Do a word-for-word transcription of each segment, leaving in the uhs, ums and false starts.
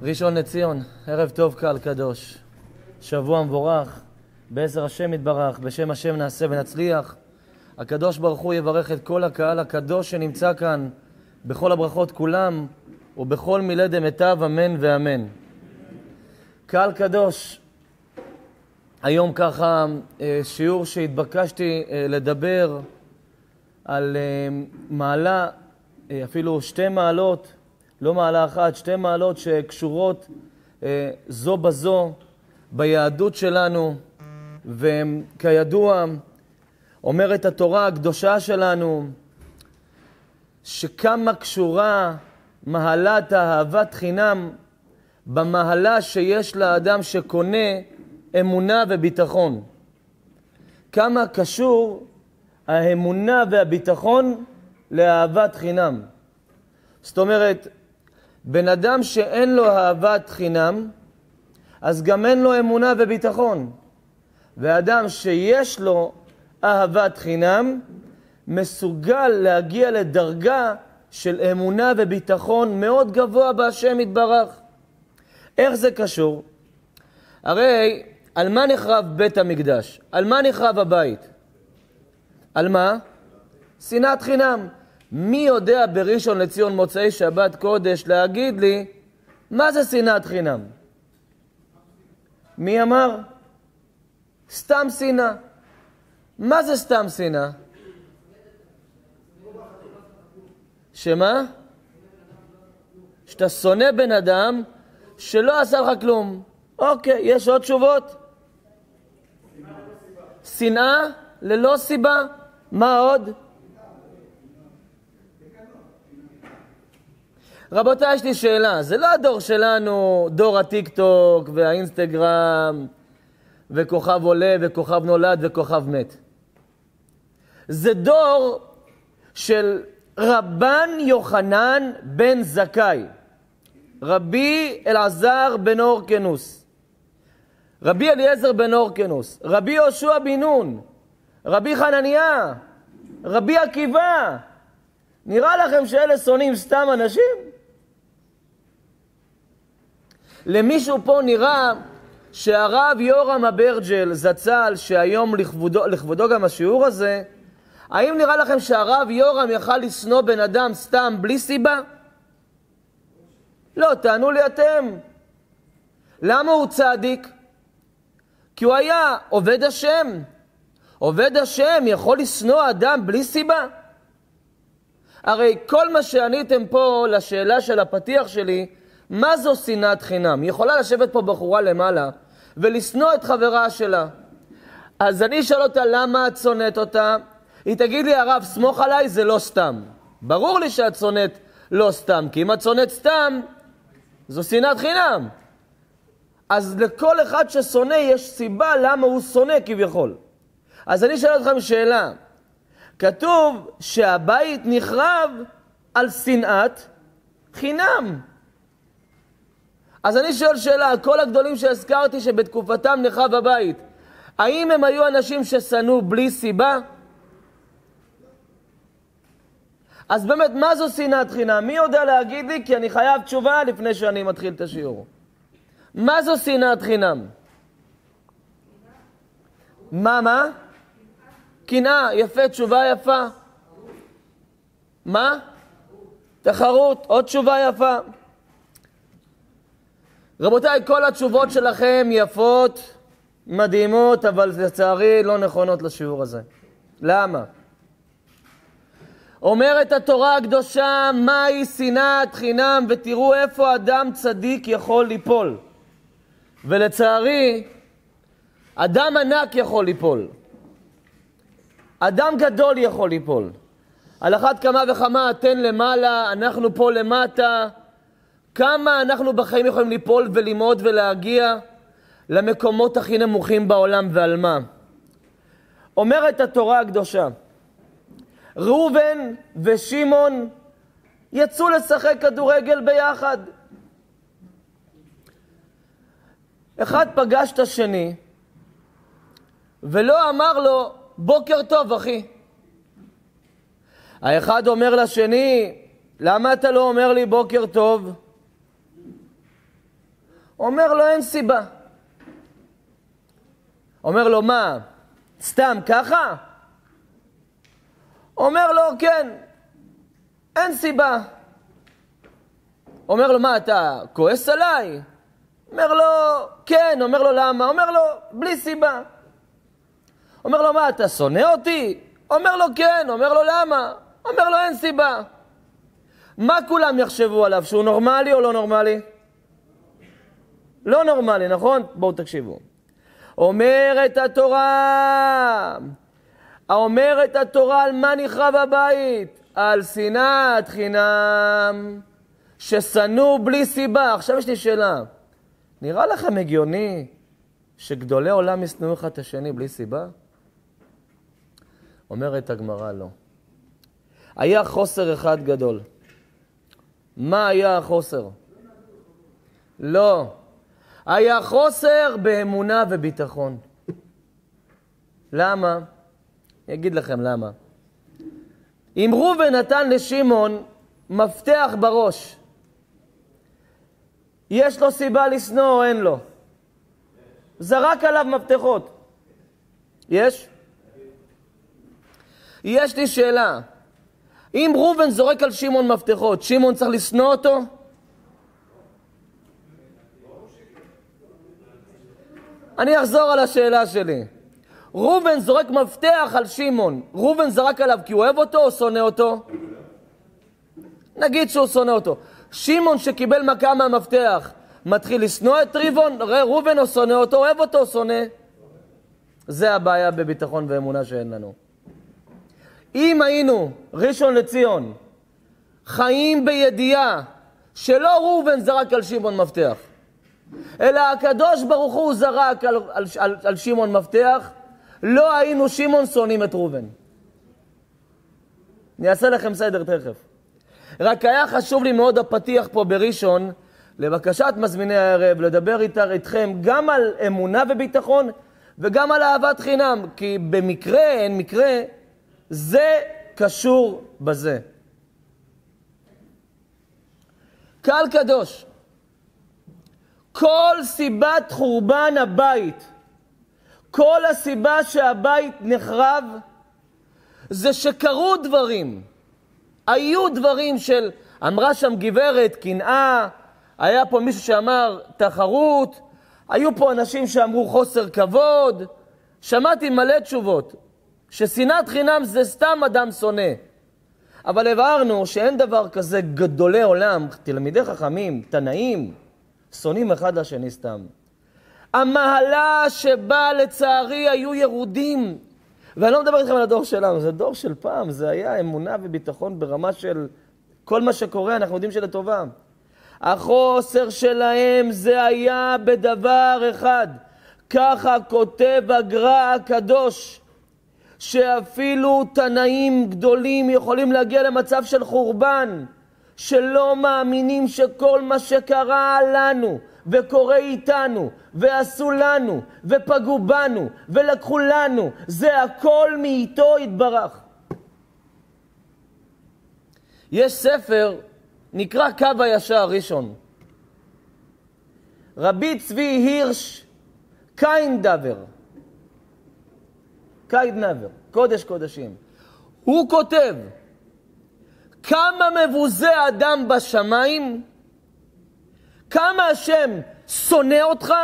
ראשון לציון, ערב טוב קהל קדוש, שבוע מבורך, בעזר השם יתברך, בשם השם נעשה ונצליח. הקדוש ברוך הוא יברך את כל הקהל הקדוש שנמצא כאן, בכל הברכות כולם, ובכל מילי דמיטב, אמן ואמן. קהל קדוש, היום ככה שיעור שהתבקשתי לדבר על מעלה, אפילו שתי מעלות, לא מעלה אחת, שתי מעלות שקשורות אה, זו בזו ביהדות שלנו, וכידוע אומרת התורה הקדושה שלנו שכמה קשורה מהלת אהבת חינם במעלה שיש לאדם שקונה אמונה וביטחון. כמה קשור האמונה והביטחון לאהבת חינם. זאת אומרת, בן אדם שאין לו אהבת חינם, אז גם אין לו אמונה וביטחון. ואדם שיש לו אהבת חינם, מסוגל להגיע לדרגה של אמונה וביטחון מאוד גבוה בהשם יתברך. איך זה קשור? הרי על מה נחרב בית המקדש? על מה נחרב הבית? על מה? שנאת חינם. מי יודע בראשון לציון מוצאי שבת קודש להגיד לי מה זה שנאת חינם? מי אמר? סתם שנאה. מה זה סתם שנאה? שמה? שאתה שונא בן אדם שלא עשה לך כלום. אוקיי, יש עוד תשובות? שנאה ללא סיבה. מה עוד? רבותיי, יש לי שאלה. זה לא הדור שלנו, דור הטיק טוק והאינסטגרם וכוכב עולה וכוכב נולד וכוכב מת. זה דור של רבן יוחנן בן זכאי, רבי אלעזר בן אורקנוס, רבי אליעזר בן אורקנוס, רבי יהושע בן נון, רבי חנניה, רבי עקיבא. נראה לכם שאלה שונאים סתם אנשים? למישהו פה נראה שהרב יורם אברג'ל זצ"ל, שהיום לכבודו, לכבודו גם השיעור הזה, האם נראה לכם שהרב יורם יכל לשנוא בן אדם סתם בלי סיבה? לא, תענו לי אתם. למה הוא צדיק? כי הוא היה עובד השם. עובד השם יכול לשנוא אדם בלי סיבה? הרי כל מה שעניתם פה לשאלה של הפתיח שלי, מה זו שנאת חינם? היא יכולה לשבת פה בחורה למעלה ולשנוא את חברה שלה. אז אני אשאל אותה למה את שונאת אותה? היא תגיד לי, הרב, סמוך עליי, זה לא סתם. ברור לי שאת שונאת לא סתם, כי אם את שונאת סתם, זו שנאת חינם. אז לכל אחד ששונא יש סיבה למה הוא שונא כביכול. אז אני אשאל אתכם שאלה. כתוב שהבית נחרב על שנאת חינם. אז אני שואל שאלה, כל הגדולים שהזכרתי שבתקופתם נחרב הבית, האם הם היו אנשים ששנאו בלי סיבה? אז באמת, מה זו שנאת חינם? מי יודע להגיד לי? כי אני חייב תשובה לפני שאני מתחיל את השיעור. מה זו שנאת חינם? מה, מה? קנאה, יפה, תשובה יפה. מה? תחרות, עוד תשובה יפה. רבותיי, כל התשובות שלכם יפות, מדהימות, אבל לצערי לא נכונות לשיעור הזה. למה? אומרת התורה הקדושה, מהי שנאת חינם, ותראו איפה אדם צדיק יכול ליפול. ולצערי, אדם ענק יכול ליפול. אדם גדול יכול ליפול. על אחת כמה וכמה אתן למעלה, אנחנו פה למטה. כמה אנחנו בחיים יכולים ליפול וללמוד ולהגיע למקומות הכי נמוכים בעולם, ועל מה? אומרת התורה הקדושה, ראובן ושמעון יצאו לשחק כדורגל ביחד. אחד פגש את השני ולא אמר לו בוקר טוב אחי. האחד אומר לשני, למה אתה לא אומר לי בוקר טוב? אומר לו, אין סיבה. אומר לו, מה? סתם ככה? אומר לו, כן, אין סיבה. אומר לו, מה, אתה כועס עליי? אומר לו, כן. אומר לו, למה? אומר לו, בלי סיבה. אומר לו, מה, אתה שונא אותי? אומר לו, כן. אומר לו, למה? אומר לו, אין סיבה. מה כולם יחשבו עליו? שהוא נורמלי או לא נורמלי? לא נורמלי, נכון? בואו תקשיבו. אומרת התורה, אומרת התורה על מה נחרב הבית? על שנאת חינם, ששנאו בלי סיבה. עכשיו יש לי שאלה. נראה לכם הגיוני שגדולי עולם ישנאו אחד את השני בלי סיבה? אומרת הגמרא, לא. היה חוסר אחד גדול. מה היה החוסר? לא. היה חוסר באמונה וביטחון. למה? אני אגיד לכם למה. אם ראובן נתן לשמעון מפתח בראש, יש לו סיבה לשנוא או אין לו? זרק עליו מפתחות. יש? יש לי שאלה. אם ראובן זורק על שמעון מפתחות, שמעון צריך לשנוא אותו? אני אחזור על השאלה שלי. ראובן זורק מפתח על שמעון. ראובן זרק עליו כי הוא אוהב אותו או שונא אותו? נגיד שהוא שונא אותו. שמעון שקיבל מכה מהמפתח, מתחיל לשנוא את ריבון, ראובן או שונא אותו, אוהב אותו או שונא? זה הבעיה בביטחון ואמונה שאין לנו. אם היינו ראשון לציון חיים בידיעה שלא ראובן זרק על שמעון מפתח, אלא הקדוש ברוך הוא זרק על, על, על, על שמעון מפתח, לא היינו שמעון שונאים את ראובן. אני אעשה לכם סדר תכף. רק היה חשוב לי מאוד הפתיח פה בראשון, לבקשת מזמיני הערב, לדבר איתכם גם על אמונה וביטחון, וגם על אהבת חינם, כי במקרה, אין מקרה, זה קשור בזה. קהל קדוש, כל סיבת חורבן הבית, כל הסיבה שהבית נחרב, זה שקרו דברים. היו דברים של, אמרה שם גברת, קנאה, היה פה מישהו שאמר תחרות, היו פה אנשים שאמרו חוסר כבוד, שמעתי מלא תשובות, ששנאת חינם זה סתם אדם שונא. אבל הבהרנו שאין דבר כזה גדולי עולם, תלמידי חכמים, תנאים, שונאים אחד לשני סתם. המעלה שבה לצערי היו ירודים, ואני לא מדבר איתכם על הדור שלנו, זה דור של פעם, זה היה אמונה וביטחון ברמה של כל מה שקורה, אנחנו יודעים שלטובה. החוסר שלהם זה היה בדבר אחד, ככה כותב הגר"א הקדוש, שאפילו תנאים גדולים יכולים להגיע למצב של חורבן, שלא מאמינים שכל מה שקרה לנו וקורה איתנו ועשו לנו ופגעו בנו ולקחו לנו, זה הכל מאיתו יתברך. יש ספר נקרא קו הישר ראשון, רבי צבי הירש קיינדבר, קיינדבר, קודש קודשים. הוא כותב, כמה מבוזה אדם בשמיים, כמה השם שונא אותך,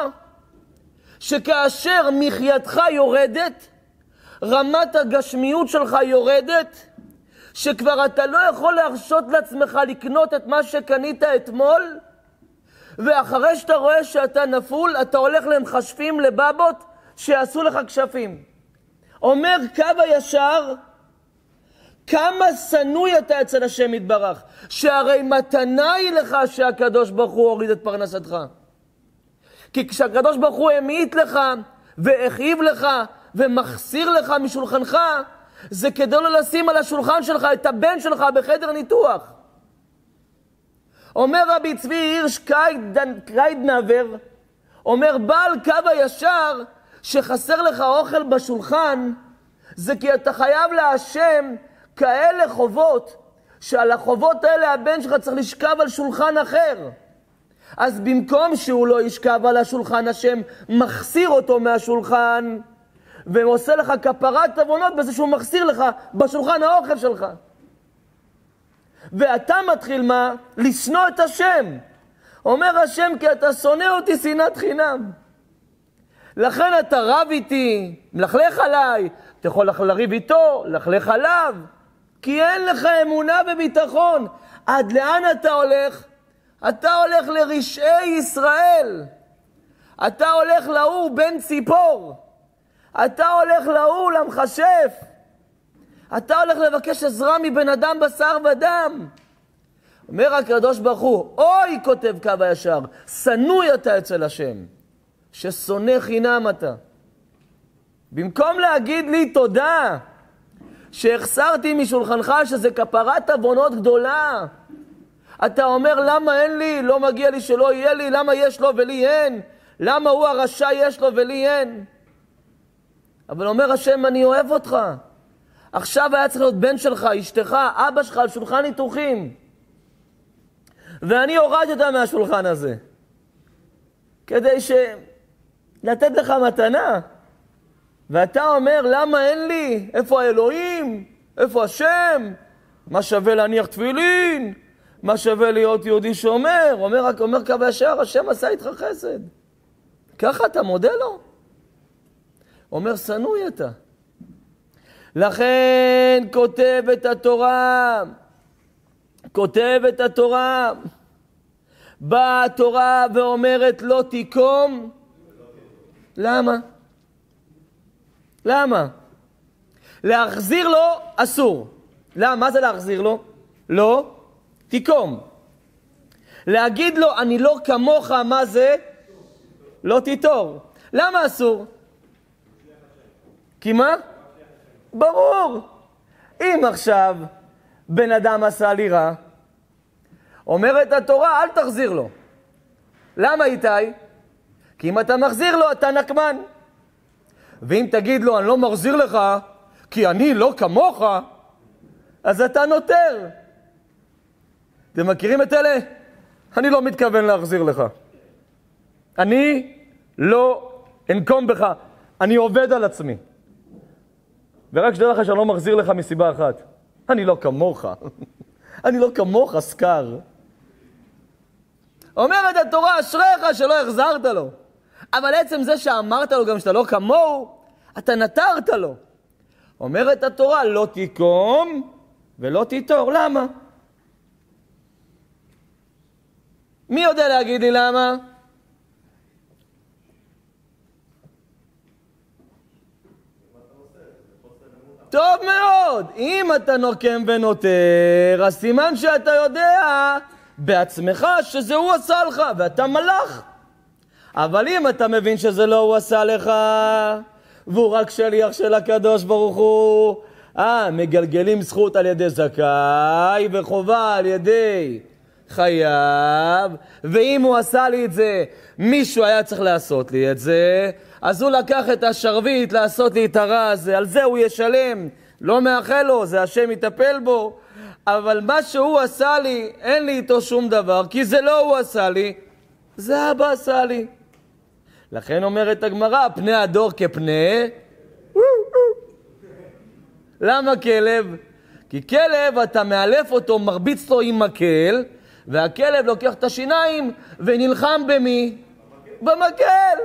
שכאשר מחייתך יורדת, רמת הגשמיות שלך יורדת, שכבר אתה לא יכול להרשות לעצמך לקנות את מה שקנית אתמול, ואחרי שאתה רואה שאתה נפול, אתה הולך למחשפים, לבבות, שיעשו לך כשפים. אומר קו הישר, כמה שנוי אתה אצל השם יתברך, שהרי מתנה היא לך שהקדוש ברוך הוא הוריד את פרנסתך. כי כשהקדוש ברוך הוא המעיט לך והכאיב לך ומחסיר לך משולחנך, זה כדי לא לשים על השולחן שלך את הבן שלך בחדר ניתוח. אומר רבי צבי הירש קיינדבר, אומר בעל קו הישר, שחסר לך אוכל בשולחן, זה כי אתה חייב להשם כאלה חובות, שעל החובות האלה הבן שלך צריך לשכב על שולחן אחר. אז במקום שהוא לא ישכב על השולחן, השם מחסיר אותו מהשולחן, ועושה לך כפרת עוונות בזה שהוא מחסיר לך בשולחן האוכל שלך. ואתה מתחיל מה? לשנוא את השם. אומר השם, כי אתה שונא אותי שנאת חינם. לכן אתה רב איתי, מלכלך עליי, אתה יכול לריב איתו, לכלך עליו, כי אין לך אמונה וביטחון. עד לאן אתה הולך? אתה הולך לרשעי ישראל. אתה הולך להוא בן ציפור. אתה הולך להוא למחשף. אתה הולך לבקש עזרה מבן אדם בשר ודם. אומר הקדוש ברוך הוא, אוי, כותב קו הישר, שנוי אתה אצל השם, ששונא חינם אתה. במקום להגיד לי תודה שהחסרתי משולחנך שזה כפרת עוונות גדולה, אתה אומר למה אין לי, לא מגיע לי שלא יהיה לי, למה יש לו ולי אין, למה הוא הרשע יש לו ולי אין. אבל אומר השם, אני אוהב אותך. עכשיו היה צריך להיות בן שלך, אשתך, אבא שלך על שולחן ניתוחים, ואני הורדתי אותה מהשולחן הזה כדי ש... לתת לך מתנה. ואתה אומר, למה אין לי? איפה האלוהים? איפה השם? מה שווה להניח תפילין? מה שווה להיות יהודי שאומר? אומר, רק אומר קו הישר, השם עשה איתך חסד. ככה אתה מודה לו? אומר, שנוי אתה. לכן כותב את התורה, כותב את התורה, באה התורה ואומרת לא תיקום. למה? למה? להחזיר לו אסור. למה? מה זה להחזיר לו? לא תיקום. להגיד לו אני לא כמוך, מה זה? לא תיטור. למה אסור? כי מה? ברור. אם עכשיו בן אדם עשה לי רע, אומרת התורה אל תחזיר לו. למה איתי? כי אם אתה מחזיר לו אתה נקמן. ואם תגיד לו אני לא מחזיר לך כי אני לא כמוך, אז אתה נותר. אתם מכירים את אלה? אני לא מתכוון להחזיר לך. אני לא אנקום בך. אני עובד על עצמי. ורק שתדע לך שאני לא מחזיר לך מסיבה אחת. אני לא כמוך. אני לא כמוך, סקר. אומרת התורה, אשריך שלא החזרת לו. אבל עצם זה שאמרת לו גם שאתה לא כמוהו, אתה נתרת לו. אומרת התורה, לא תיקום ולא תיטור. למה? מי יודע להגיד לי למה? טוב מאוד. אם אתה נוקם ונותר, אז סימן שאתה יודע בעצמך שזה הוא עשה לך, ואתה מלאך. אבל אם אתה מבין שזה לא הוא עשה לך, והוא רק שליח של הקדוש ברוך הוא, אה, מגלגלים זכות על ידי זכאי וחובה על ידי חייב, ואם הוא עשה לי את זה, מישהו היה צריך לעשות לי את זה, אז הוא לקח את השרביט לעשות לי את הרע הזה, על זה הוא ישלם, לא מאחל לו, זה השם יטפל בו. אבל מה שהוא עשה לי, אין לי איתו שום דבר, כי זה לא הוא עשה לי, זה אבא עשה לי. לכן אומרת הגמרא, פני הדור כפני, למה כלב? כי כלב אתה מאלף אותו, מרביץ לו עם מקל, והכלב לוקח את השיניים ונלחם במי? במקל.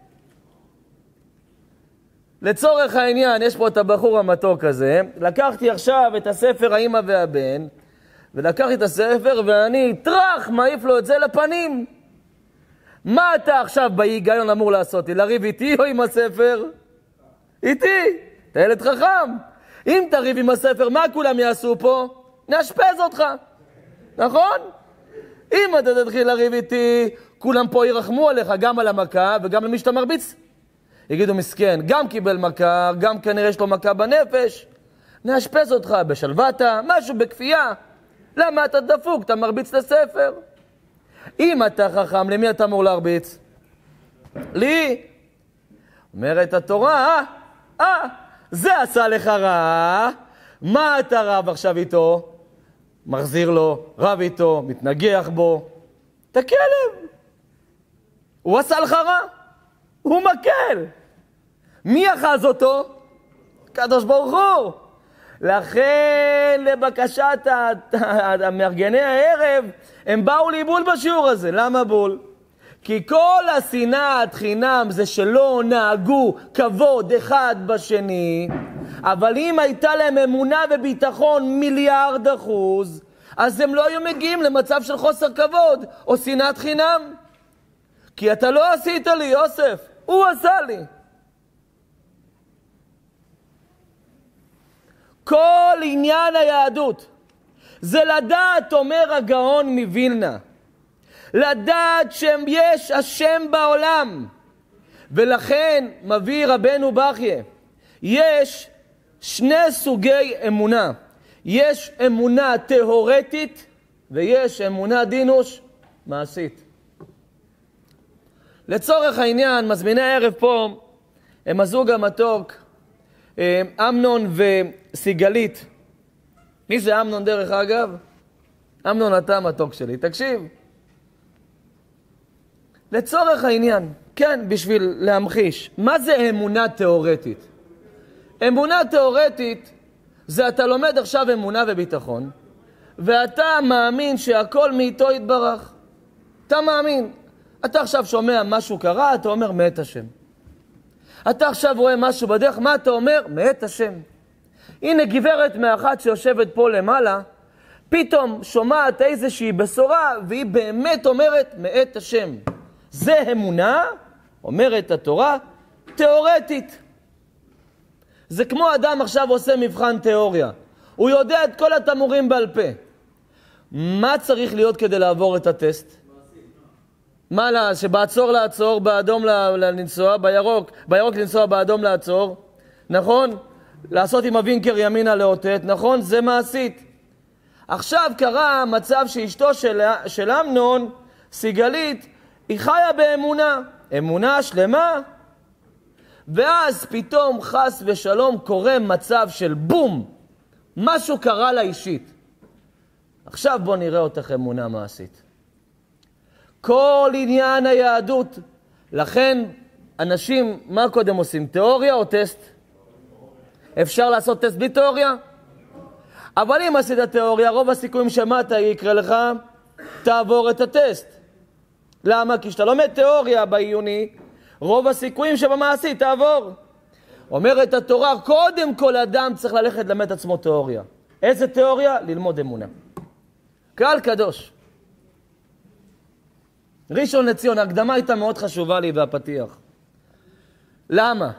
לצורך העניין, יש פה את הבחור המתוק הזה, לקחתי עכשיו את הספר האמא והבן, ולקחתי את הספר ואני טרח מעיף לו את זה לפנים. מה אתה עכשיו בהיגיון אמור לעשות? לריב איתי או עם הספר? איתי. אתה ילד חכם. אם תריב עם הספר, מה כולם יעשו פה? נאשפז אותך. נכון? אם אתה תתחיל לריב איתי, כולם פה ירחמו עליך, גם על המכה וגם למי שאתה מרביץ. יגידו מסכן, גם קיבל מכה, גם כנראה יש לו מכה בנפש. נאשפז אותך בשלוותה, משהו בכפייה. למה אתה דפוק? אתה מרביץ לספר. אם אתה חכם, למי אתה אמור להרביץ? לי. אומרת התורה, אה, אה, זה עשה לך רע, מה אתה רב עכשיו איתו? מחזיר לו, רב איתו, מתנגח בו. את הכלב. הוא עשה לך רע, הוא מקל. מי אחז אותו? קדוש ברוך הוא. לכן לבקשת המארגני הערב, הם באו לאיבול בשיעור הזה. למה בול? כי כל השנאת חינם זה שלא נהגו כבוד אחד בשני, אבל אם הייתה להם אמונה וביטחון מיליארד אחוז, אז הם לא היו מגיעים למצב של חוסר כבוד או שנאת חינם. כי אתה לא עשית לי, יוסף, הוא עשה לי. כל עניין היהדות זה לדעת, אומר הגאון מווילנה, לדעת שיש השם בעולם. ולכן מביא רבנו בחייה, יש שני סוגי אמונה. יש אמונה תיאורטית ויש אמונה דינוש מעשית. לצורך העניין, מזמיני הערב פה הם הזוג המתוק, אמנון וסיגלית. מי זה אמנון דרך אגב? אמנון אתה המתוק שלי. תקשיב. לצורך העניין, כן, בשביל להמחיש, מה זה אמונה תיאורטית? אמונה תיאורטית זה אתה לומד עכשיו אמונה וביטחון, ואתה מאמין שהכל מאיתו יתברך. אתה מאמין. אתה עכשיו שומע משהו קרה, אתה אומר מאת השם. אתה עכשיו רואה משהו בדרך, מה אתה אומר? מאת השם. הנה גברת מאחת שיושבת פה למעלה, פתאום שומעת איזושהי בשורה, והיא באמת אומרת מאת השם. זה אמונה, אומרת התורה, תיאורטית. זה כמו אדם עכשיו עושה מבחן תיאוריה. הוא יודע את כל התמורים בעל פה. מה צריך להיות כדי לעבור את הטסט? מה לה, שבעצור לעצור, באדום לנסוע, בירוק, בירוק לנסוע, באדום לעצור, נכון? לעשות עם הווינקר ימינה לאותת, נכון? זה מעשית. עכשיו קרה מצב שאשתו של, של אמנון, סיגלית, היא חיה באמונה, אמונה שלמה, ואז פתאום חס ושלום קורה מצב של בום, משהו קרה לה אישית. עכשיו בוא נראה אותך אמונה מעשית. כל עניין היהדות, לכן אנשים, מה קודם עושים? תיאוריה או טסט? אפשר לעשות טסט בלי תיאוריה? אבל אם עשית תיאוריה, רוב הסיכויים שמעת יקרה לך, תעבור את הטסט. למה? כי כשאתה לומד תיאוריה בעיוני, רוב הסיכויים שבמעשי תעבור. אומרת התורה, קודם כל אדם צריך ללכת ללמד עצמו תיאוריה. איזה תיאוריה? ללמוד אמונה. קהל קדוש. ראשון לציון, ההקדמה הייתה מאוד חשובה לי והפתיח. למה?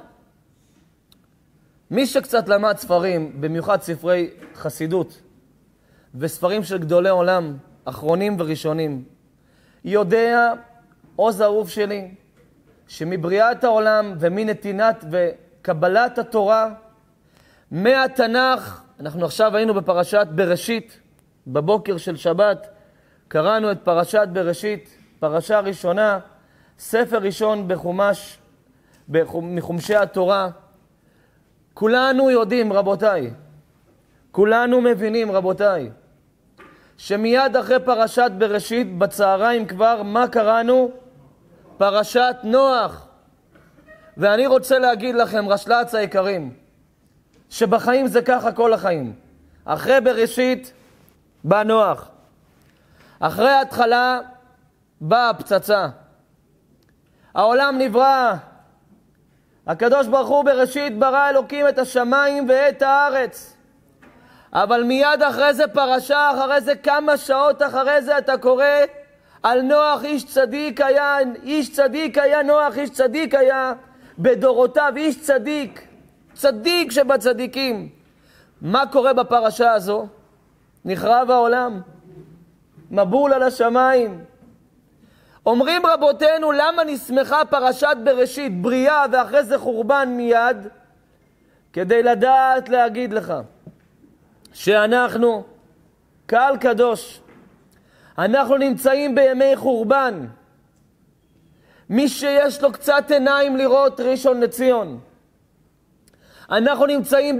מי שקצת למד ספרים, במיוחד ספרי חסידות, וספרים של גדולי עולם, אחרונים וראשונים, יודע, עוז אהוב שלי, שמבריאת העולם ומנתינת וקבלת התורה, מהתנ"ך, אנחנו עכשיו היינו בפרשת בראשית, בבוקר של שבת, קראנו את פרשת בראשית, פרשה ראשונה, ספר ראשון בחומש, מחומשי התורה. כולנו יודעים, רבותיי, כולנו מבינים, רבותיי, שמיד אחרי פרשת בראשית, בצהריים כבר, מה קראנו? פרשת נוח. ואני רוצה להגיד לכם, רשל"צ היקרים, שבחיים זה ככה כל החיים. אחרי בראשית בא נוח. אחרי התחלה באה פצצה. העולם נברא. הקדוש ברוך הוא בראשית ברא אלוקים את השמיים ואת הארץ. אבל מיד אחרי זה פרשה, אחרי זה כמה שעות אחרי זה אתה קורא על נוח איש צדיק היה, איש צדיק היה נוח, איש צדיק היה בדורותיו, איש צדיק, צדיק שבצדיקים. מה קורה בפרשה הזו? נחרב העולם, מבול על השמיים. אומרים רבותינו, למה נסמכה פרשת בראשית, בריאה ואחרי זה חורבן מיד? כדי לדעת להגיד לך שאנחנו, קהל קדוש, אנחנו נמצאים בימי חורבן. מי שיש לו קצת עיניים לראות ראשון לציון, אנחנו נמצאים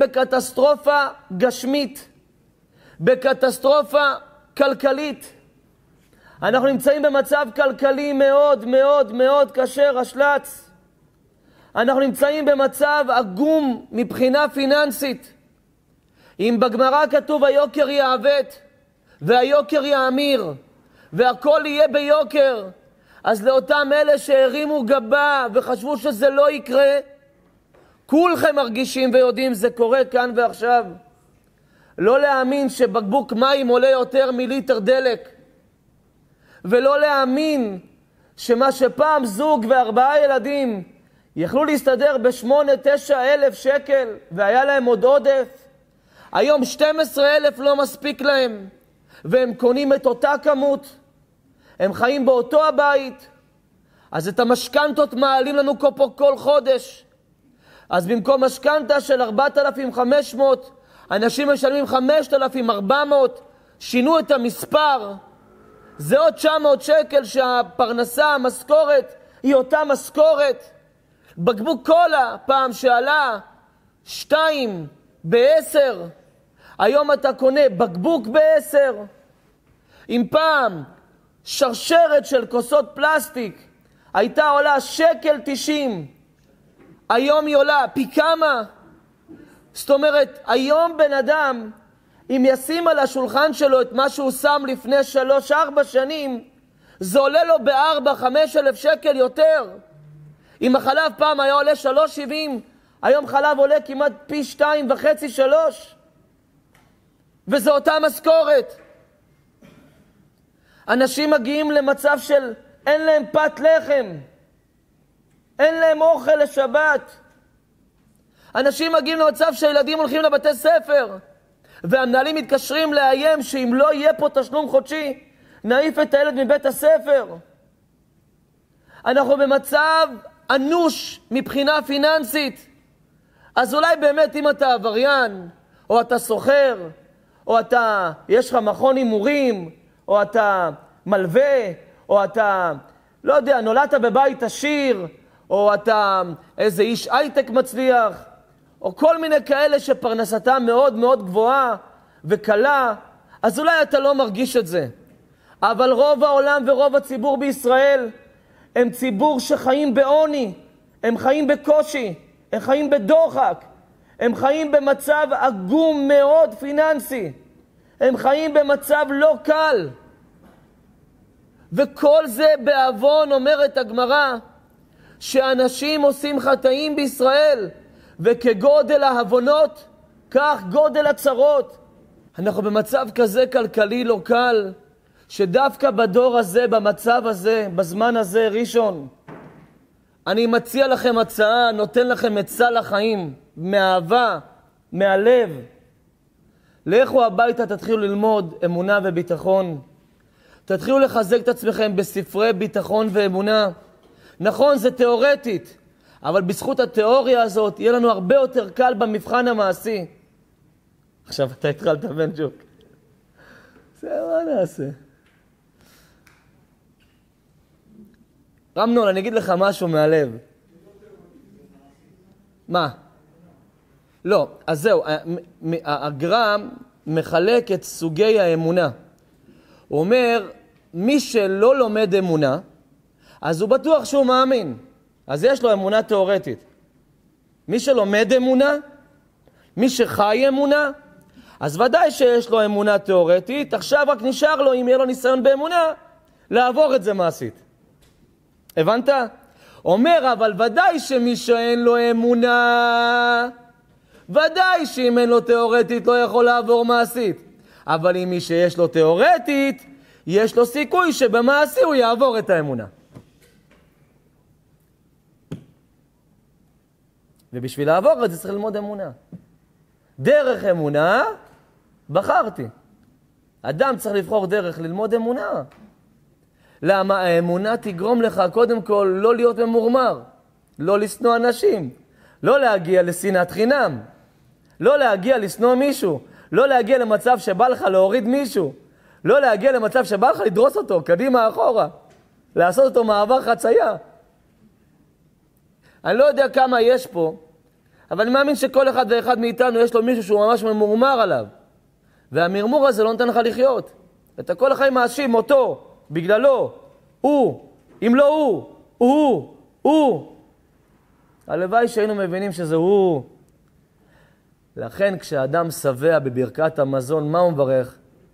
אנחנו נמצאים במצב כלכלי מאוד מאוד מאוד קשה, רשל"צ. אנחנו נמצאים במצב עגום מבחינה פיננסית. אם בגמרא כתוב היוקר יעוות והיוקר יאמיר והכל יהיה ביוקר, אז לאותם אלה שהרימו גבה וחשבו שזה לא יקרה, כולכם מרגישים ויודעים זה קורה כאן ועכשיו. לא להאמין שבקבוק מים עולה יותר מליטר דלק, ולא להאמין שמה שפעם זוג וארבעה ילדים יכלו להסתדר בשמונה תשע אלף שקל והיה להם עוד עודף, היום שנים עשר אלף לא מספיק להם, והם קונים את אותה כמות, הם חיים באותו הבית. אז את המשכנתות מעלים לנו פה כל חודש, אז במקום משכנתה של ארבעת אלפים וחמש מאות אנשים משלמים חמשת אלפים וארבע מאות, שינו את המספר. זה עוד תשע מאות שקל שהפרנסה, המשכורת, היא אותה משכורת. בקבוק קולה פעם שעלה שתיים בעשר, היום אתה קונה בקבוק בעשר. אם פעם שרשרת של כוסות פלסטיק הייתה עולה שקל תשעים, היום היא עולה פי כמה. זאת אומרת, היום בן אדם, אם ישים על השולחן שלו את מה שהוא שם לפני שלוש, ארבע שנים, זה עולה לו בארבע, חמש אלף שקל יותר. אם החלב פעם היה עולה שלוש שבעים, היום חלב עולה כמעט פי שתיים וחצי, שלוש. וזה אותה משכורת. אנשים מגיעים למצב של אין להם פת לחם, אין להם אוכל לשבת. אנשים מגיעים למצב שהילדים הולכים לבתי ספר, והמנהלים מתקשרים לאיים שאם לא יהיה פה תשלום חודשי, נעיף את הילד מבית הספר. אנחנו במצב אנוש מבחינה פיננסית. אז אולי באמת אם אתה עבריין, או אתה סוחר, או אתה, יש לך מכון הימורים, או אתה מלווה, או אתה, לא יודע, נולדת בבית עשיר, או אתה איזה איש הייטק מצליח, או כל מיני כאלה שפרנסתה מאוד מאוד גבוהה וקלה, אז אולי אתה לא מרגיש את זה. אבל רוב העולם ורוב הציבור בישראל הם ציבור שחיים בעוני, הם חיים בקושי, הם חיים בדוחק, הם חיים במצב עגום מאוד פיננסי, הם חיים במצב לא קל. וכל זה בעוון, אומרת הגמרא, שאנשים עושים חטאים בישראל, וכגודל העוונות, כך גודל הצרות. אנחנו במצב כזה כלכלי לא קל, שדווקא בדור הזה, במצב הזה, בזמן הזה, ראשון, אני מציע לכם הצעה, נותן לכם עצה לחיים, מאהבה, מהלב. לכו הביתה, תתחילו ללמוד אמונה וביטחון. תתחילו לחזק את עצמכם בספרי ביטחון ואמונה. נכון, זה תיאורטית, אבל בזכות התיאוריה הזאת יהיה לנו הרבה יותר קל במבחן המעשי. עכשיו אתה התחלת בן ג'וק. זה מה נעשה? רמנון, אני אגיד לך משהו מהלב. מה? לא, אז זהו, הגר"א מחלק את סוגי האמונה. הוא אומר, מי שלא לומד אמונה, אז הוא בטוח שהוא מאמין. אז יש לו אמונה תיאורטית. מי שלומד אמונה, מי שחי אמונה, אז ודאי שיש לו אמונה תיאורטית. עכשיו רק נשאר לו, אם יהיה לו ניסיון באמונה, לעבור את זה מעשית. הבנת? אומר, אבל ודאי שמי שאין לו אמונה, ודאי שאם אין לו תיאורטית לא יכול לעבור מעשית. אבל אם מי שיש לו תיאורטית, יש לו סיכוי שבמעשי הוא יעבור את האמונה. ובשביל לעבור את זה צריך ללמוד אמונה. דרך אמונה, בחרתי. אדם צריך לבחור דרך ללמוד אמונה. למה? האמונה תגרום לך קודם כל לא להיות ממורמר, לא לשנוא אנשים, לא להגיע לשנאת חינם, לא להגיע לשנוא מישהו, לא להגיע למצב שבא לך להוריד מישהו, לא להגיע למצב שבא לך לדרוס אותו קדימה אחורה, לעשות אותו מעבר חצייה. אני לא יודע כמה יש פה, אבל אני מאמין שכל אחד ואחד מאיתנו יש לו מישהו שהוא ממש ממורמר עליו, והמרמור הזה לא נותן לך לחיות. אתה כל החיים מאשים אותו, בגללו, הוא, אם לא הוא, הוא, הוא. הלוואי שהיינו מבינים שזה הוא. לכן כשאדם שבע בברכת המזון, מה הוא מברך?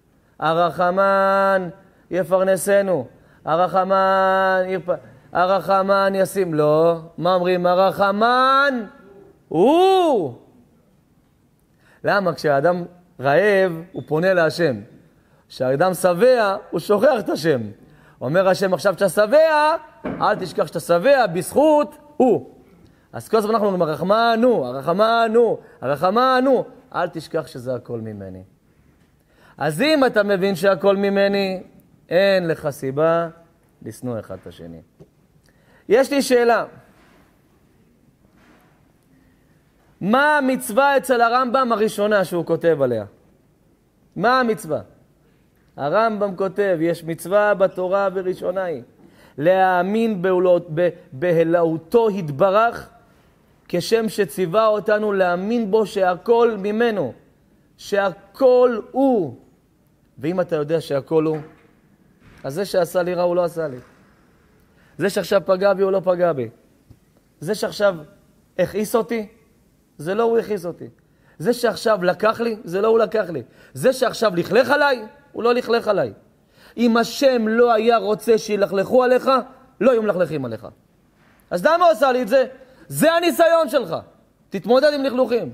הרחמן יפרנסנו, הרחמן יפ... הרחמן ישים. לא, מה אומרים? הרחמן הוא. למה? כשהאדם רעב הוא פונה להשם. כשהאדם שבע הוא שוכח את השם. אומר השם עכשיו שאתה שבע, אל תשכח שאתה שבע בזכות הוא. אז כל הזמן אנחנו אומרים הרחמן הוא, הרחמן הוא, הרחמן הוא. אל תשכח שזה הכל ממני. אז אם אתה מבין שהכל ממני, אין לך סיבה לשנוא אחד את השני. יש לי שאלה. מה המצווה אצל הרמב"ם הראשונה שהוא כותב עליה? מה המצווה? הרמב"ם כותב, יש מצווה בתורה וראשונה היא, להאמין בהלאותו התברך, כשם שציווה אותנו להאמין בו שהכל ממנו, שהכל הוא. ואם אתה יודע שהכל הוא, אז זה שעשה לי רע הוא לא עשה לי. זה שעכשיו פגע בי הוא לא פגע בי. זה שעכשיו הכעיס אותי, זה לא הוא הכעיס אותי. זה שעכשיו לקח לי, זה לא הוא לקח לי. זה שעכשיו לכלך עליי, הוא לא לכלך עליי. אם השם לא היה רוצה שילכלכו עליך, לא היו מלכלכים עליך. אז למה הוא עשה לי את זה? זה הניסיון שלך. תתמודד עם לכלוכים.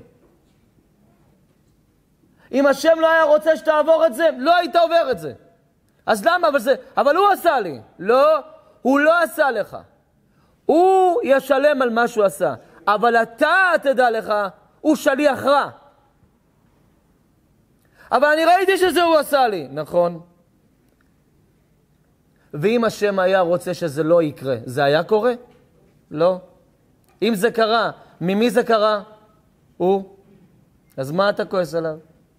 אם השם לא היה רוצה שתעבור את זה, לא היית עובר את זה. אז למה? אבל, זה, אבל הוא עשה לי. לא, הוא לא עשה לך. הוא ישלם על מה שהוא עשה. אבל אתה תדע לך, הוא שליח רע. אבל אני ראיתי שזה הוא עשה לי. נכון. ואם השם היה רוצה שזה לא יקרה, זה היה קורה? לא. אם זה קרה, ממי זה קרה? הוא. אז מה אתה כועס עליו?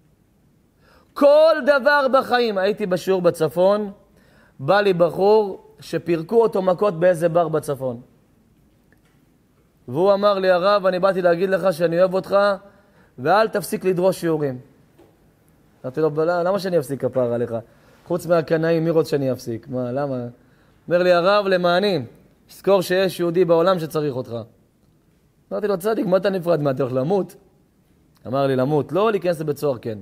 כל דבר בחיים, הייתי בשיעור בצפון, בא לי בחור שפירקו אותו מכות באיזה בר בצפון. והוא אמר לי, הרב, אני באתי להגיד לך שאני אוהב אותך, ואל תפסיק לדרוש שיעורים. אמרתי לו, למה שאני אפסיק כפר עליך? חוץ מהקנאים, מי רוצה שאני אפסיק? מה, למה? אומר לי, הרב, למעני, שזכור שיש יהודי בעולם שצריך אותך. אמרתי לו, צדיק, מה אתה נפרד? מה, אתה הולך למות? אמר לי, למות, לא להיכנס לבית סוהר, כן.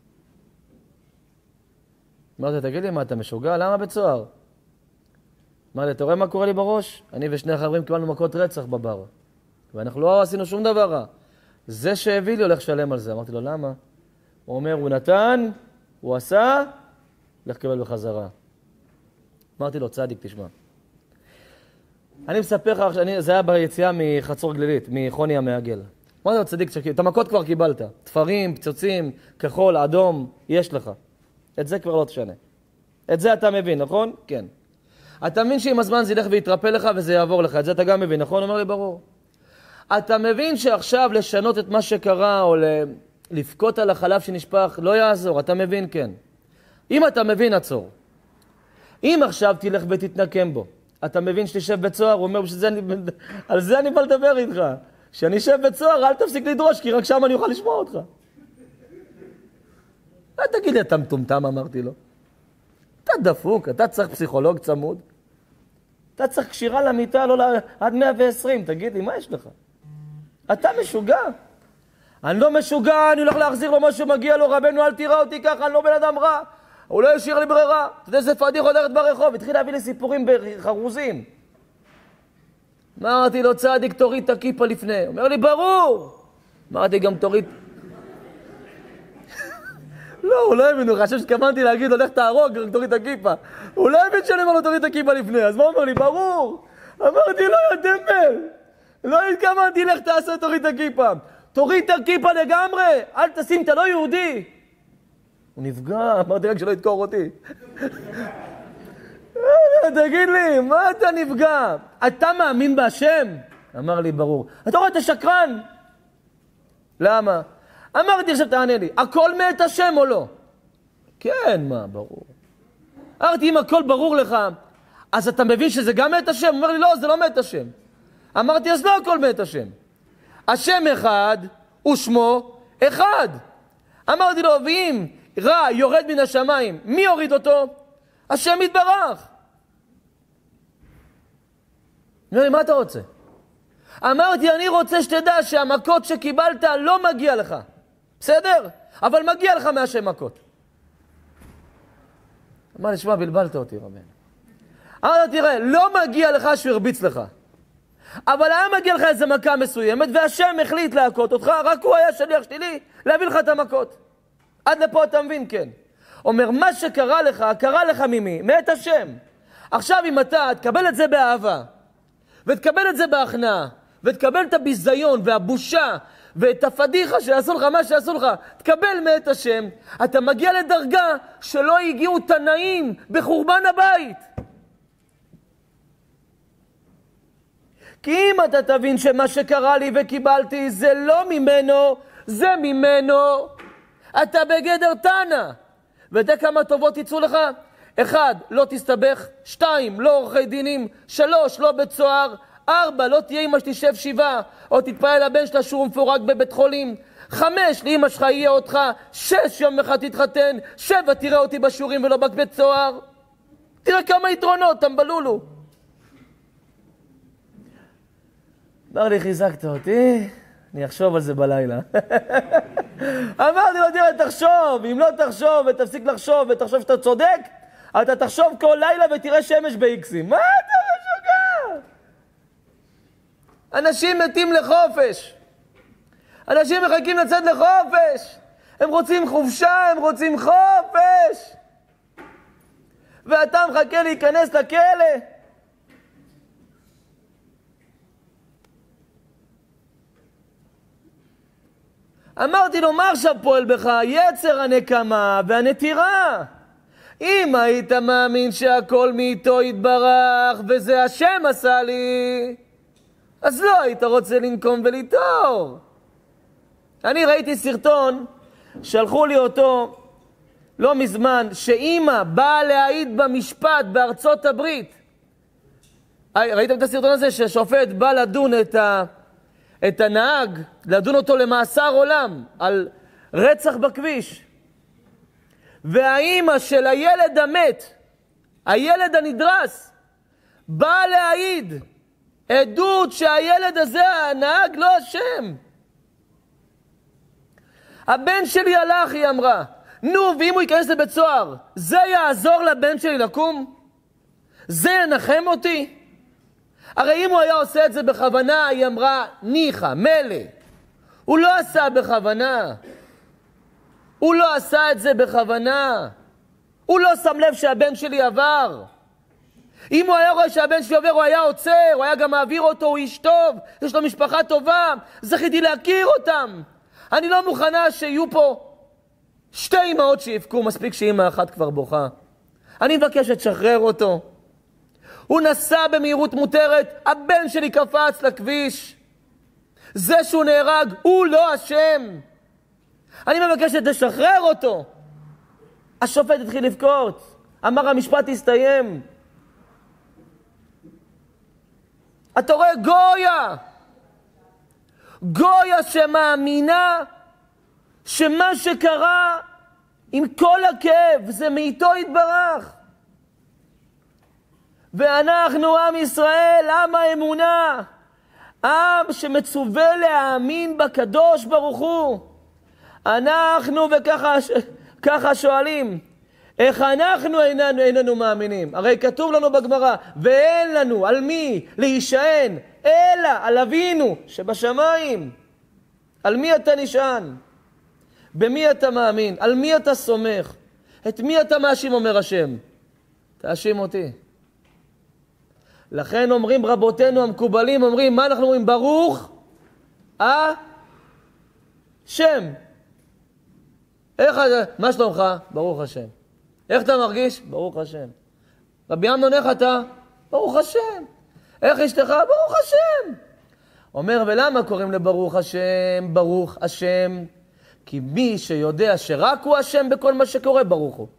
אמרתי, תגיד לי, מה, אתה משוגע? למה בית סוהר? אמר לי, אתה רואה מה קורה לי בראש? אני ושני החברים קיבלנו מכות רצח בבר. ואנחנו לא עשינו שום דבר רע. זה שהביא לי הולך לשלם על זה. אמרתי לו, למה? הוא אומר, הוא נתן, הוא עשה, הולך לקבל בחזרה. אמרתי לו, צדיק, תשמע. אני מספר לך, אני, זה היה ביציאה מחצור גלילית, מחוני המעגל. אמרתי לו, צדיק, את המכות כבר קיבלת. תפרים, פצוצים, כחול, אדום, יש לך. את זה כבר לא תשנה. את זה אתה מבין, נכון? כן. אתה מבין שעם הזמן זה ילך ויתרפא לך וזה יעבור לך. את זה אתה גם מבין, נכון? אומר לי, ברור. אתה מבין שעכשיו לשנות את מה שקרה או לפקוט על החלב שנשפך לא יעזור. אתה מבין, כן. אם אתה מבין, עצור. אם עכשיו תלך ותתנקם בו, אתה מבין שתשב בצוהר, הוא אומר, שזה אני, על זה אני בא לדבר איתך. שאני אשב בצוהר, אל תפסיק לדרוש, כי רק שם אני אוכל לשמוע אותך. אל תגיד לי, אתה מטומטם, אמרתי לו. אתה דפוק, אתה צריך פסיכולוג צמוד. אתה צריך קשירה למיטה, לא עד מאה ועשרים, תגיד לי, מה יש לך? אתה משוגע. אני לא משוגע, אני הולך להחזיר לו מה שמגיע לו, רבנו, אל תיראה אותי ככה, אני לא בן אדם רע. הוא לא ישאיר לי ברירה. אתה יודע, זה פדיח הולכת ברחוב, התחיל להביא לי סיפורים בחרוזים. אמרתי לו, צדיק, תוריד את הכיפה לפני. אומר לי, ברור. אמרתי, גם תוריד... לא, הוא לא הבין, הוא חשב שכוונתי להגיד לו, לך תהרוג, רק תוריד את הכיפה. הוא לא הבין שאני אומר לו, תוריד את הכיפה לפני. אז מה אומר לי? ברור. אמרתי, לא, יא דמבל. לא התכוונתי, לך תעשה, תוריד את הכיפה. תוריד את הכיפה לגמרי. אל תשים, אתה לא יהודי. הוא נפגע, אמרתי רק שלא יתקור אותי. תגיד לי, מה אתה נפגע? אתה מאמין בהשם? אמר לי, ברור. אתה רואה, אתה שקרן. למה? אמרתי, עכשיו תענה לי, הכל מאת השם או לא? כן, מה, ברור. אמרתי, אם הכל ברור לך, אז אתה מבין שזה גם מאת השם? הוא אומר לי, לא, זה לא מאת השם. אמרתי, אז לא הכל מאת השם. השם אחד, ושמו אחד. אמרתי לו, ואם רע יורד מן השמיים, מי יוריד אותו? השם יתברך. אומר לי, מה אתה רוצה? אמרתי, אני רוצה שתדע שהמכות שקיבלת לא מגיע לך. בסדר? אבל מגיע לך מהשם מכות. אמר לי, שמע, בלבלת אותי, רבנו. אמר לו, תראה, לא מגיע לך שהוא הרביץ לך. אבל היה מגיע לך איזו מכה מסוימת, והשם החליט להכות אותך, רק הוא היה שליח שלי להביא לך את המכות. עד לפה אתה מבין, כן. אומר, מה שקרה לך, קרה לך ממי? מאת השם. עכשיו אם אתה תקבל את זה באהבה, ותקבל את זה בהכנעה, ותקבל את הביזיון והבושה, ואת הפדיחה שעשו לך, מה שעשו לך, תקבל מאת השם, אתה מגיע לדרגה שלא הגיעו תנאים בחורבן הבית. כי אם אתה תבין שמה שקרה לי וקיבלתי זה לא ממנו, זה ממנו, אתה בגדר תנא. ואתה כמה טובות יצאו לך? אחד, לא תסתבך. שתיים, לא עורכי דינים. שלוש, לא בית סוהר. ארבע, לא תהיה אמא שתשב שבעה, או תתפעל לבן שלה שהוא מפורק בבית חולים. חמש, לאמא שלך יהיה אותך. שש, יום אחד תתחתן. שבע, תראה אותי בשורים ולא בבית סוהר. תראה כמה יתרונות, תמבלולו. אמר לי, חיזקת אותי, אני אחשוב על זה בלילה. אמרתי לו, תראה, תחשוב, אם לא תחשוב ותפסיק לחשוב ותחשוב שאתה צודק, אתה תחשוב כל לילה ותראה שמש באיקסים. מה אתה משוגע? אנשים מתים לחופש. אנשים מחכים לצאת לחופש. הם רוצים חופשה, הם רוצים חופש. ואתה מחכה להיכנס לכלא. אמרתי לו, מה עכשיו פועל בך? יצר הנקמה והנטירה. אם היית מאמין שהכל מאיתו יתברך וזה השם עשה לי, אז לא היית רוצה לנקום ולתור. אני ראיתי סרטון, שלחו לי אותו לא מזמן, שאמא באה להעיד במשפט בארצות הברית. ראיתם את הסרטון הזה ששופט בא לדון את ה... את הנהג, לדון אותו למאסר עולם על רצח בכביש. והאימא של הילד המת, הילד הנדרס, באה להעיד עדות שהילד הזה, הנהג, לא אשם. הבן שלי הלך, היא אמרה. נו, ואם הוא ייכנס לבית סוהר, זה יעזור לבן שלי לקום? זה ינחם אותי? הרי אם הוא היה עושה את זה בכוונה, היא אמרה, ניחא, מלא. הוא לא עשה בכוונה. הוא לא עשה את זה בכוונה. הוא לא שם לב שהבן שלי עבר. אם הוא היה רואה שהבן שלי עובר, הוא היה עוצר, הוא היה גם מעביר אותו, הוא איש טוב, יש לו משפחה טובה, זכיתי להכיר אותם. אני לא מוכנה שיהיו פה שתי אמהות שיפקו, מספיק שאמא אחת כבר בוכה. אני מבקש לשחרר אותו. הוא נסע במהירות מותרת, הבן שלי קפץ לכביש. זה שהוא נהרג, הוא לא אשם. אני מבקשת לשחרר אותו. השופט התחיל לבכות. אמר, המשפט הסתיים. אתה רואה גויה. גויה שמאמינה שמה שקרה עם כל הכאב זה מאיתו יתברך. ואנחנו עם ישראל, עם האמונה, עם שמצווה להאמין בקדוש ברוך הוא. אנחנו וככה ככה שואלים, איך אנחנו איננו, איננו מאמינים? הרי כתוב לנו בגמרא, ואין לנו על מי להישען, אלא על אבינו שבשמיים. על מי אתה נשען? במי אתה מאמין? על מי אתה סומך? את מי אתה מאשים, אומר השם? תאשים אותי. לכן אומרים רבותינו המקובלים, אומרים, מה אנחנו אומרים? ברוך השם. איך, מה שלומך? ברוך השם. איך אתה מרגיש? ברוך השם. רבי אמנון, איך אתה? ברוך השם. איך אשתך? ברוך השם. אומר, ולמה קוראים לברוך השם? ברוך השם. כי מי שיודע שרק הוא השם בכל מה שקורה, ברוך הוא.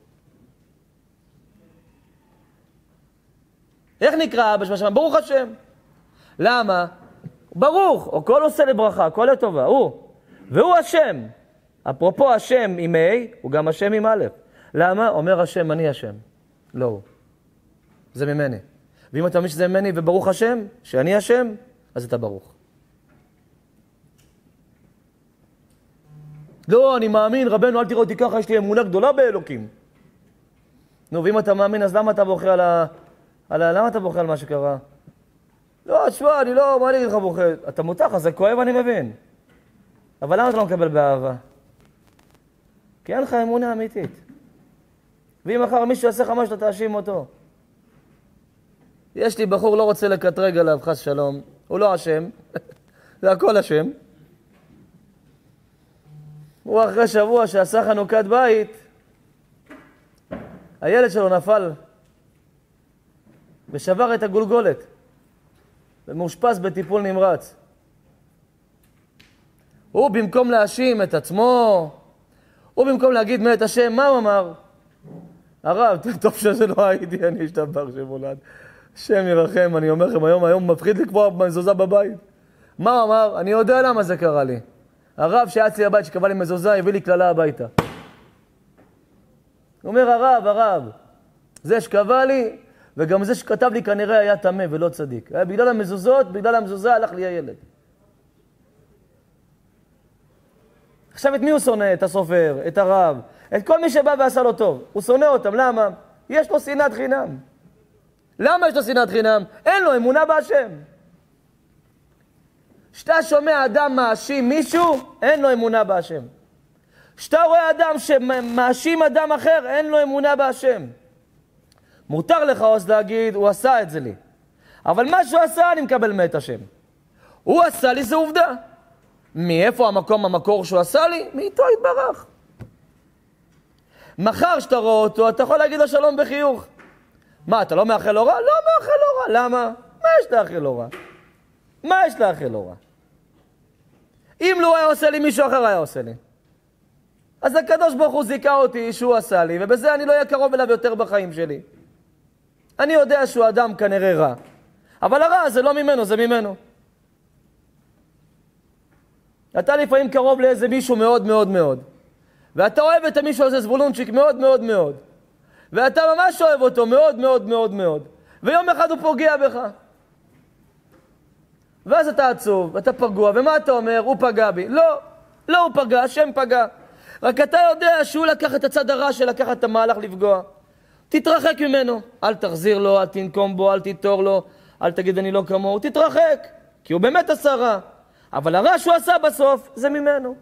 איך נקרא אבא שבשם? ברוך השם. למה? ברוך, או כל עושה לברכה, כל לטובה, הוא. והוא השם. אפרופו השם עם A, הוא גם השם עם א'. למה? אומר השם, אני השם. לא הוא. זה ממני. ואם אתה מאמין שזה ממני וברוך השם, שאני השם, אז אתה ברוך. לא, אני מאמין, רבנו, אל תראו אותי ככה, יש לי אמונה גדולה באלוקים. נו, ואם אתה מאמין, אז למה אתה בוכה על ה... על ה... למה אתה בוכה על מה שקרה? לא, תשמע, אני לא, מה אני אגיד לך בוכה? אתה מותח, אז זה כואב, אני מבין. אבל למה אתה לא מקבל באהבה? כי אין לך אמונה אמיתית. ואם אחר מישהו יעשה לך משהו, אתה תאשים אותו. יש לי בחור, לא רוצה לקטרג עליו, חס שלום. הוא לא אשם. זה הכל אשם. הוא אחרי שבוע שעשה חנוכת בית, הילד שלו נפל ושבר את הגולגולת ומאושפז בטיפול נמרץ. הוא במקום להאשים את עצמו, הוא במקום להגיד מת השם, מה הוא אמר? הרב, טוב שזה לא הייתי, אני אשתבח שמולד. השם ירחם, אני אומר לכם, היום, היום מפחיד לקבוע מזוזה בבית. מה הוא אמר? אני יודע למה זה קרה לי. הרב שהיה אצלי הבית שקבע לי מזוזה, הביא לי כללה הביתה. הוא אומר, הרב, הרב, זה שקבע לי, וגם זה שכתב לי כנראה היה תמה ולא צדיק. היה בגלל המזוזות, בגלל המזוזה הלך לי הילד. עכשיו את מי הוא שונא? את הסופר, את הרב, את כל מי שבא ועשה לו טוב. הוא שונא אותם, למה? יש לו שנאת חינם. למה יש לו שנאת חינם? אין לו אמונה בהשם. כשאתה שומע אדם מאשים מישהו, אין לו אמונה בהשם. כשאתה רואה אדם שמאשים אדם אחר, אין לו אמונה בהשם. מותר לך אז להגיד, הוא עשה את זה לי. אבל מה שהוא עשה, אני מקבל מאת השם. הוא עשה לי, זה עובדה. מאיפה המקום, המקור שהוא עשה לי? מאיתו התברך. מחר שאתה רואה אותו, אתה יכול להגיד לו שלום בחיוך. מה, אתה לא מאחל לו רע? לא מאחל לו רע. למה? מה יש לאחל לו רע? מה יש לאחל לו רע? אם לא היה עושה לי, מישהו אחר היה עושה לי. אז הקדוש ברוך הוא זיכה אותי שהוא עשה לי, ובזה אני לא אהיה קרוב אליו יותר בחיים שלי. אני יודע שהוא אדם כנראה רע. אבל הרע זה לא ממנו, זה ממנו. אתה לפעמים קרוב לאיזה מישהו מאוד מאוד מאוד. ואתה אוהב את המישהו הזה, זבולונצ'יק, מאוד מאוד מאוד. ואתה ממש אוהב אותו מאוד מאוד מאוד מאוד. ויום אחד הוא פוגע בך. ואז אתה עצוב, אתה פגוע, ומה אתה אומר? הוא פגע בי. לא, לא הוא פגע, השם פגע. רק אתה יודע שהוא לקח את הצד הרע של לקחת את המהלך לפגוע. תתרחק ממנו. אל תחזיר לו, אל תנקום בו, אל תיתור לו, אל תגיד אני לא כמוהו. תתרחק, כי הוא באמת עשה רע. אבל הרע שהוא עשה בסוף, זה ממנו.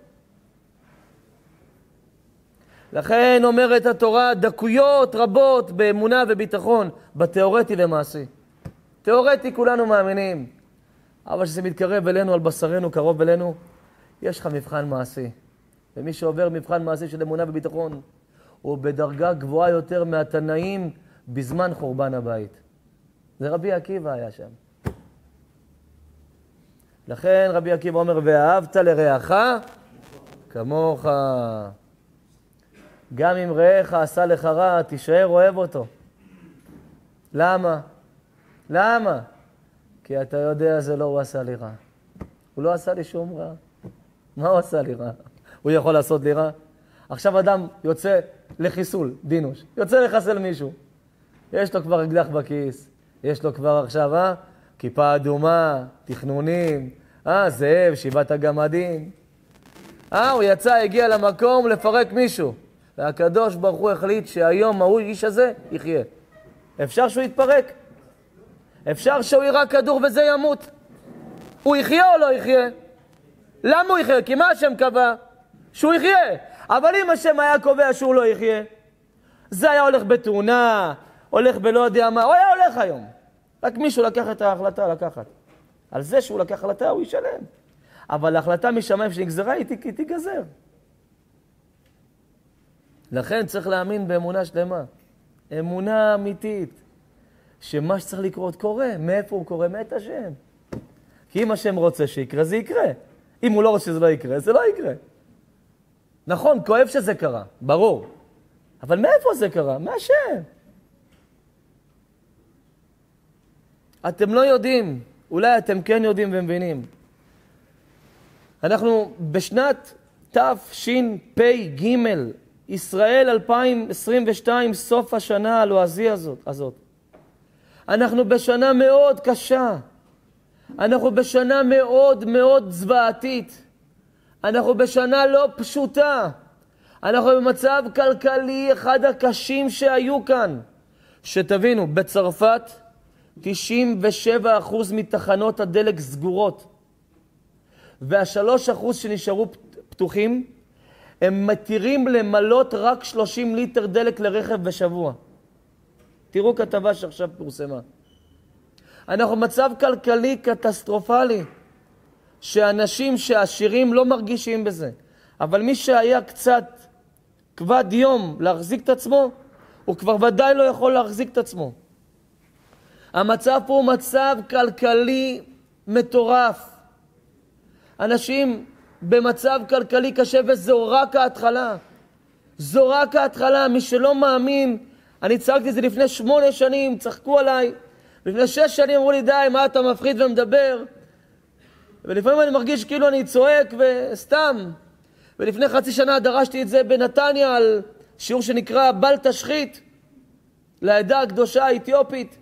לכן אומרת התורה, דקויות רבות באמונה וביטחון, בתיאורטי ומעשי. תיאורטי כולנו מאמינים, אבל כשזה מתקרב אלינו, על בשרנו, קרוב אלינו, יש לך מבחן מעשי. ומי שעובר מבחן מעשי של אמונה וביטחון, הוא בדרגה גבוהה יותר מהתנאים בזמן חורבן הבית. זה רבי עקיבא היה שם. לכן רבי עקיבא אומר, ואהבת לרעך כמוך. גם אם רעך עשה לך רע, תישאר אוהב אותו. למה? למה? כי אתה יודע, זה לא הוא עשה לי רע. הוא לא עשה לי שום רע. מה הוא עשה לי רע? הוא יכול לעשות לי רע? עכשיו אדם יוצא לחיסול, דינוש. יוצא לחסל מישהו. יש לו כבר אקדח בכיס. יש לו כבר עכשיו, אה? כיפה אדומה, תכנונים, אה? זאב, שבעת הגמדים. אה? הוא יצא, הגיע למקום לפרק מישהו. והקדוש ברוך הוא החליט שהיום ההוא איש הזה יחיה. אפשר שהוא יתפרק? אפשר שהוא יירה כדור וזה ימות? הוא יחיה או לא יחיה? למה הוא יחיה? כי מה השם קבע? שהוא יחיה. אבל אם השם היה קובע שהוא לא יחיה, זה היה הולך בתאונה, הולך בלא יודע מה, הוא היה הולך היום. רק מישהו לקח את ההחלטה לקחת. על זה שהוא לקח החלטה הוא ישלם. אבל ההחלטה משמיים שנגזרה היא תיגזר. לכן צריך להאמין באמונה שלמה. אמונה אמיתית. שמה שצריך לקרות קורה. מאיפה הוא קורה? מאת השם. כי אם השם רוצה שיקרה, זה יקרה. אם הוא לא רוצה שזה לא יקרה, זה לא יקרה. נכון, כואב שזה קרה, ברור. אבל מאיפה זה קרה? מהשם. אתם לא יודעים, אולי אתם כן יודעים ומבינים. אנחנו בשנת תשפ"ג, ישראל אלפיים עשרים ושתיים, סוף השנה הלועזי הזאת, הזאת. אנחנו בשנה מאוד קשה. אנחנו בשנה מאוד מאוד זוועתית. אנחנו בשנה לא פשוטה. אנחנו במצב כלכלי אחד הקשים שהיו כאן. שתבינו, בצרפת תשעים ושבעה אחוז מתחנות הדלק סגורות. והשלוש אחוז שנשארו פתוחים, הם מתירים למלות רק שלושים ליטר דלק לרכב בשבוע. תראו כתבה שעכשיו פורסמה. אנחנו במצב כלכלי קטסטרופלי, שאנשים שעשירים לא מרגישים בזה. אבל מי שהיה קצת כבד יום להחזיק את עצמו, הוא כבר ודאי לא יכול להחזיק את עצמו. המצב פה הוא מצב כלכלי מטורף. אנשים במצב כלכלי קשה, וזו רק ההתחלה. זו רק ההתחלה. מי שלא מאמין, אני צעקתי את זה לפני שמונה שנים, צחקו עליי. לפני שש שנים אמרו לי, די, מה אתה מפחיד ומדבר? ולפעמים אני מרגיש כאילו אני צועק וסתם. ולפני חצי שנה דרשתי את זה בנתניה על שיעור שנקרא בל תשחית, לעדה הקדושה האתיופית.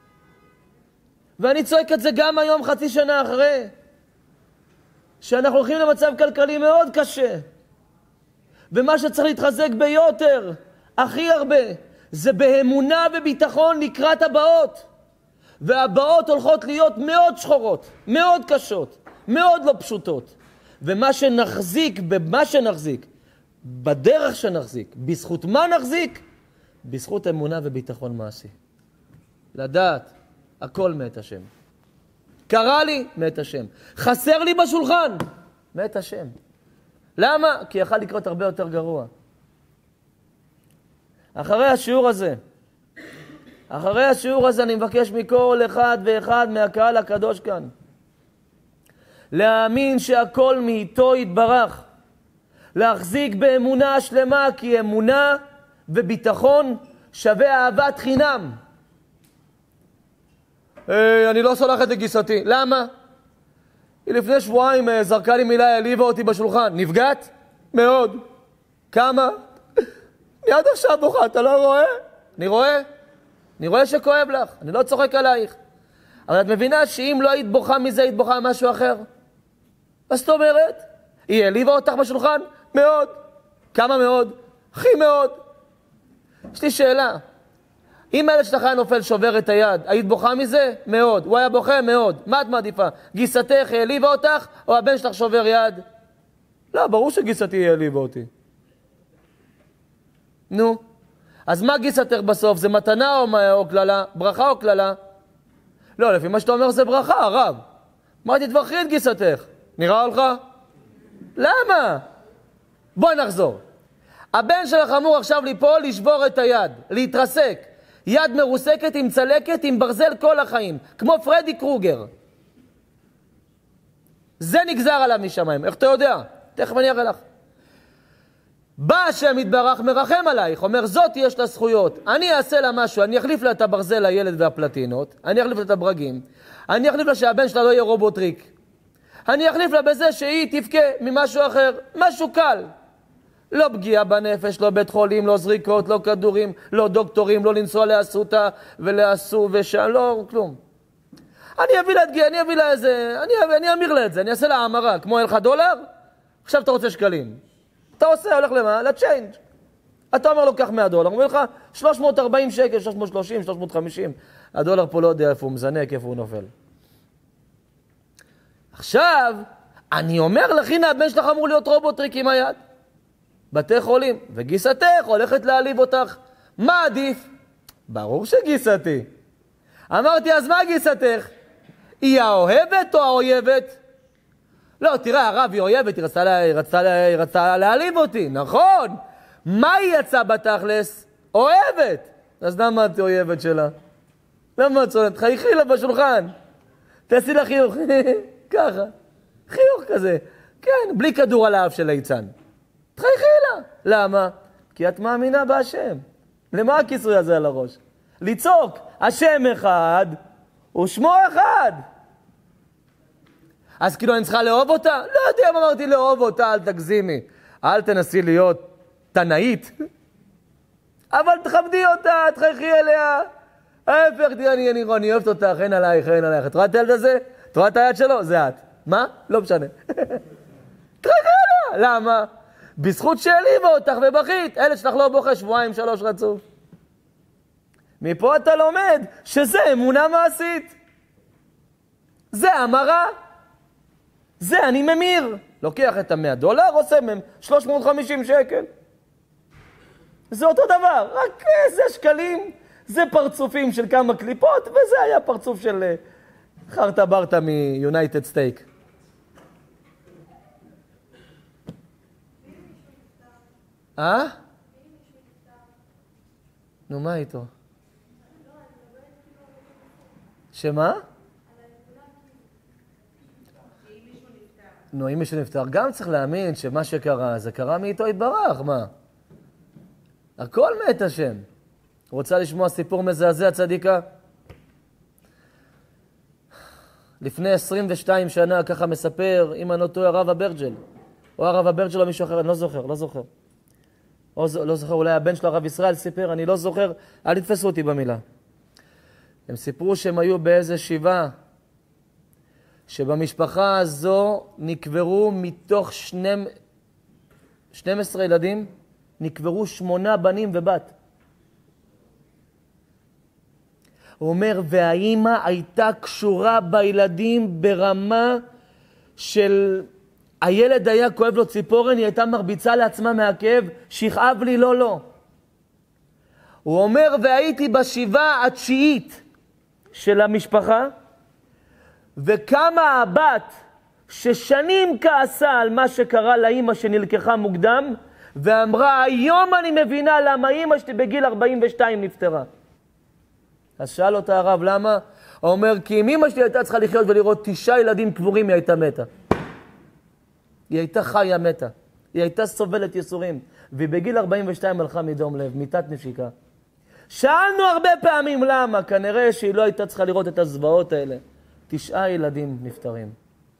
ואני צועק את זה גם היום חצי שנה אחרי. שאנחנו הולכים למצב כלכלי מאוד קשה. ומה שצריך להתחזק ביותר, הכי הרבה, זה באמונה וביטחון לקראת הבאות. והבאות הולכות להיות מאוד שחורות, מאוד קשות, מאוד לא פשוטות. ומה שנחזיק, במה שנחזיק, בדרך שנחזיק, בזכות מה נחזיק? בזכות אמונה וביטחון מעשי. לדעת, הכל מת השם. קרה לי, מת השם. חסר לי בשולחן, מת השם. למה? כי יכל לקרות הרבה יותר גרוע. אחרי השיעור הזה, אחרי השיעור הזה אני מבקש מכל אחד ואחד מהקהל הקדוש כאן, להאמין שהכל מאיתו יתברך. להחזיק באמונה שלמה, כי אמונה וביטחון שווה אהבת חינם. Hey, אני לא סולחת לגיסתי. למה? היא לפני שבועיים זרקה לי מילה, העליבה אותי בשולחן. נפגעת? מאוד. כמה? אני עד עכשיו בוכה, אתה לא רואה? אני רואה. אני רואה שכואב לך. אני לא צוחק עלייך. אבל את מבינה שאם לא היית בוכה מזה, היית בוכה משהו אחר? מה זאת אומרת? היא העליבה אותך בשולחן? מאוד. כמה מאוד? הכי מאוד. יש לי שאלה. אם הילד שלך היה נופל שובר את היד, היית בוכה מזה? מאוד. הוא היה בוכה? מאוד. מה את מעדיפה? גיסתך העליבה אותך, או הבן שלך שובר יד? לא, ברור שגיסתי העליבה אותי. נו. אז מה גיסתך בסוף? זה מתנה או, או כללה? ברכה או כללה? לא, לפי מה שאתה אומר זה ברכה, הרב. מה תתברכי את גיסתך? נראה לך? למה? בואי נחזור. הבן שלך אמור עכשיו ליפול, לשבור את היד, להתרסק. יד מרוסקת עם צלקת, עם ברזל כל החיים. כמו פרדי קרוגר. זה נגזר עליו משמיים. איך אתה יודע? תכף אני אראה לך. בא השם יתברך, מרחם עלייך, אומר, זאת יש לה זכויות. אני אעשה לה משהו, אני אחליף לה את הברזל, הילד והפלטינות, אני אחליף לה את הברגים, אני אחליף לה שהבן שלה לא יהיה רובוטריק, אני אחליף לה בזה שהיא תבכה ממשהו אחר, משהו קל. לא פגיעה בנפש, לא בית חולים, לא זריקות, לא כדורים, לא דוקטורים, לא לנסוע לאסותא ולאסו ושם, לא כלום. אני אביא לה את גיע, אני אביא לה איזה, אני, אני אמיר לה את זה, אני אעשה לה העמרה, כמו אלך דולר, עכשיו אתה רוצה שקלים. אתה עושה, הולך למה? לצ'יינג'. אתה אומר לו, קח מאה דולר, הוא אומר לך, שלוש מאות וארבעים שקל, שלוש מאות ושלושים, שלוש מאות וחמישים. הדולר פה לא יודע איפה הוא מזנק, איפה הוא נופל. עכשיו, אני אומר לך, הנה הבן שלך אמור להיות רובוטריק עם היד. בתי חולים, וגיסתך הולכת להעליב אותך. מה עדיף? ברור שגיסתי. אמרתי, אז מה גיסתך? היא האוהבת או האויבת? לא, תראה, הרב, היא אויבת, היא רצתה, לה, היא רצתה, לה, היא רצתה להעליב אותי, נכון? מה היא יצאה בתכלס? אוהבת. אז למה את אויבת שלה? למה את צולת? חייכי לה בשולחן. תעשי לה חיוך. ככה. חיוך כזה. כן, בלי כדור על האף של ליצן. תחייכי לה. למה? כי את מאמינה בהשם. למה הכיסוי הזה על הראש? לצעוק, השם אחד ושמו אחד. אז כאילו אני צריכה לאהוב אותה? לא יודע אם אמרתי לאהוב אותה, אל תגזימי. אל תנסי להיות תנאית. אבל תכבדי אותה, תחייכי אליה. ההפך, תראה, אני, אני, אני אוהבת אותך, אין עלייך, אין עלייך. את רואה את הילד הזה? את רואה את היד שלו? זה את. מה? לא משנה. תרגע, למה? בזכות שהעליבה אותך ובכית, ילד שלך לא בוכה שבועיים, שלוש רצוף. מפה אתה לומד שזה אמונה מעשית. זה המרה. זה אני ממיר. לוקח את המאה דולר, עושה מהם שלוש מאות וחמישים שקל. זה אותו דבר, רק זה שקלים, זה פרצופים של כמה קליפות, וזה היה פרצוף של חרטה ברטה מיונייטד סטייק. אה? נו, מה איתו? שמה? נו, אם מישהו נפטר, גם צריך להאמין שמה שקרה, זה קרה מאיתו התברך, מה? הכל מת השם. רוצה לשמוע סיפור מזעזע צדיקה? לפני עשרים ושתיים שנה, ככה מספר, אם אני לא טועה, הרב אברג'ל. או הרב אברג'ל או מישהו אחר, אני לא זוכר, לא זוכר. או לא זוכר, אולי הבן שלו, הרב ישראל, סיפר, אני לא זוכר, אל תתפסו אותי במילה. הם סיפרו שהם היו באיזה שבעה, שבמשפחה הזו נקברו מתוך שנים, שנים עשרה ילדים, נקברו שמונה בנים ובת. הוא אומר, והאימא הייתה קשורה בילדים ברמה של... הילד היה כואב לו ציפורן, היא הייתה מרביצה לעצמה מהכאב, שכאב לי, לא, לא. הוא אומר, והייתי בשבעה התשיעית של המשפחה, וכמה הבת ששנים כעסה על מה שקרה לאמא שנלקחה מוקדם, ואמרה, היום אני מבינה למה אמא שלי בגיל ארבעים ושתיים נפטרה. אז שאל אותה הרב, למה? הוא אומר, כי אם אמא שלי הייתה צריכה לחיות ולראות תשעה ילדים קבורים, היא הייתה מתה. היא הייתה חיה מתה. היא הייתה סובלת יסורים. ובגיל ארבעים ושתיים הלכה מדום לב, מיטת נשיקה. שאלנו הרבה פעמים למה. כנראה שהיא לא הייתה צריכה לראות את הזוועות האלה. תשעה ילדים נפטרים.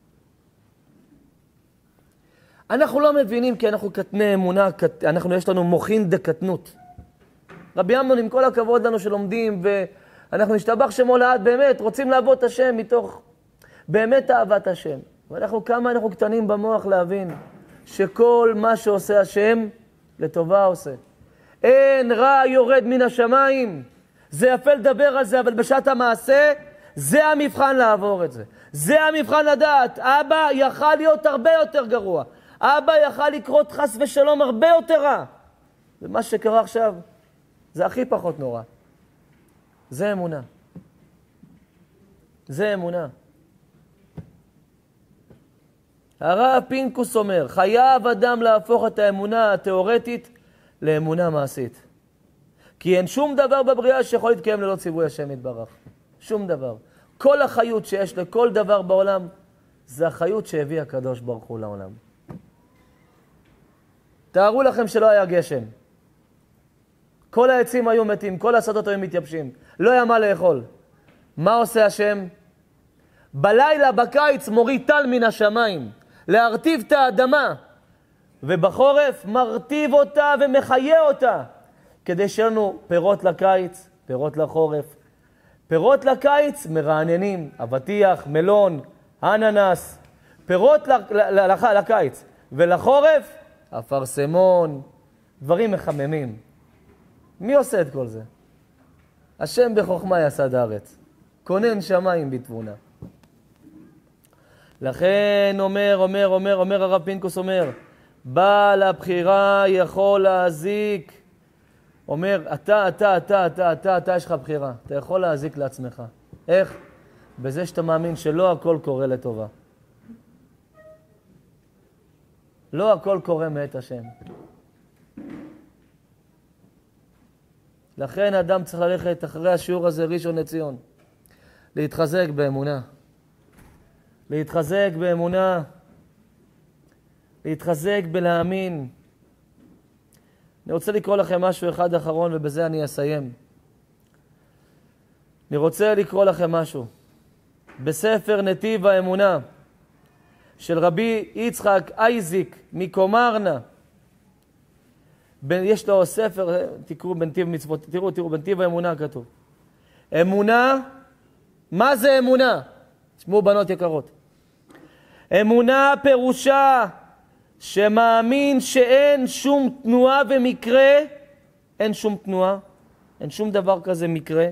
אנחנו לא מבינים כי אנחנו קטני אמונה, אנחנו יש לנו מוחין דקטנות. רבי אמנון, עם כל הכבוד לנו שלומדים, ואנחנו נשתבח שמו לעד, באמת, רוצים לעבוד את השם מתוך באמת אהבת השם. ואנחנו, כמה אנחנו קטנים במוח להבין שכל מה שעושה השם, לטובה עושה. אין רע יורד מן השמיים. זה יפה לדבר על זה, אבל בשעת המעשה, זה המבחן לעבור את זה. זה המבחן לדעת. אבא יכל להיות הרבה יותר גרוע. אבא יכל לקרות חס ושלום הרבה יותר רע. ומה שקרה עכשיו, זה הכי פחות נורא. זה אמונה. זה אמונה. הרב פינקוס אומר, חייב אדם להפוך את האמונה התיאורטית לאמונה מעשית. כי אין שום דבר בבריאה שיכול להתקיים ללא ציווי השם יתברך. שום דבר. כל החיות שיש לכל דבר בעולם, זה החיות שהביא הקדוש ברוך הוא לעולם. תארו לכם שלא היה גשם. כל העצים היו מתים, כל השדות היו מתייבשים. לא היה מה לאכול. מה עושה השם? בלילה, בקיץ, מוריד טל מן השמיים. להרטיב את האדמה. ובחורף מרטיב אותה ומחיה אותה. כדי שיהיה לנו פירות לקיץ, פירות לחורף. פירות לקיץ מרעננים, אבטיח, מלון, אננס. פירות לקיץ. ולחורף, אפרסמון, דברים מחממים. מי עושה את כל זה? השם בחוכמה יסד הארץ. כונן שמיים בתבונה. לכן אומר, אומר, אומר, אומר הרב פינקוס אומר, בעל הבחירה יכול להזיק. אומר, אתה, אתה, אתה, אתה, אתה, אתה, יש לך בחירה. אתה יכול להזיק לעצמך. איך? בזה שאתה מאמין שלא הכל קורה לטובה. לא הכל קורה מאת השם. לכן אדם צריך ללכת אחרי השיעור הזה ראשון לציון. להתחזק באמונה. להתחזק באמונה. להתחזק בלהאמין. אני רוצה לקרוא לכם משהו אחד אחרון ובזה אני אסיים. אני רוצה לקרוא לכם משהו. בספר נתיב האמונה של רבי יצחק אייזיק מקומרנה. יש לו ספר, תקראו בנתיב מצוות, תראו, תראו, בנתיב האמונה כתוב. אמונה, מה זה אמונה? תשמעו בנות יקרות. אמונה פירושה שמאמין שאין שום תנועה ומקרה, אין שום תנועה, אין שום דבר כזה מקרה,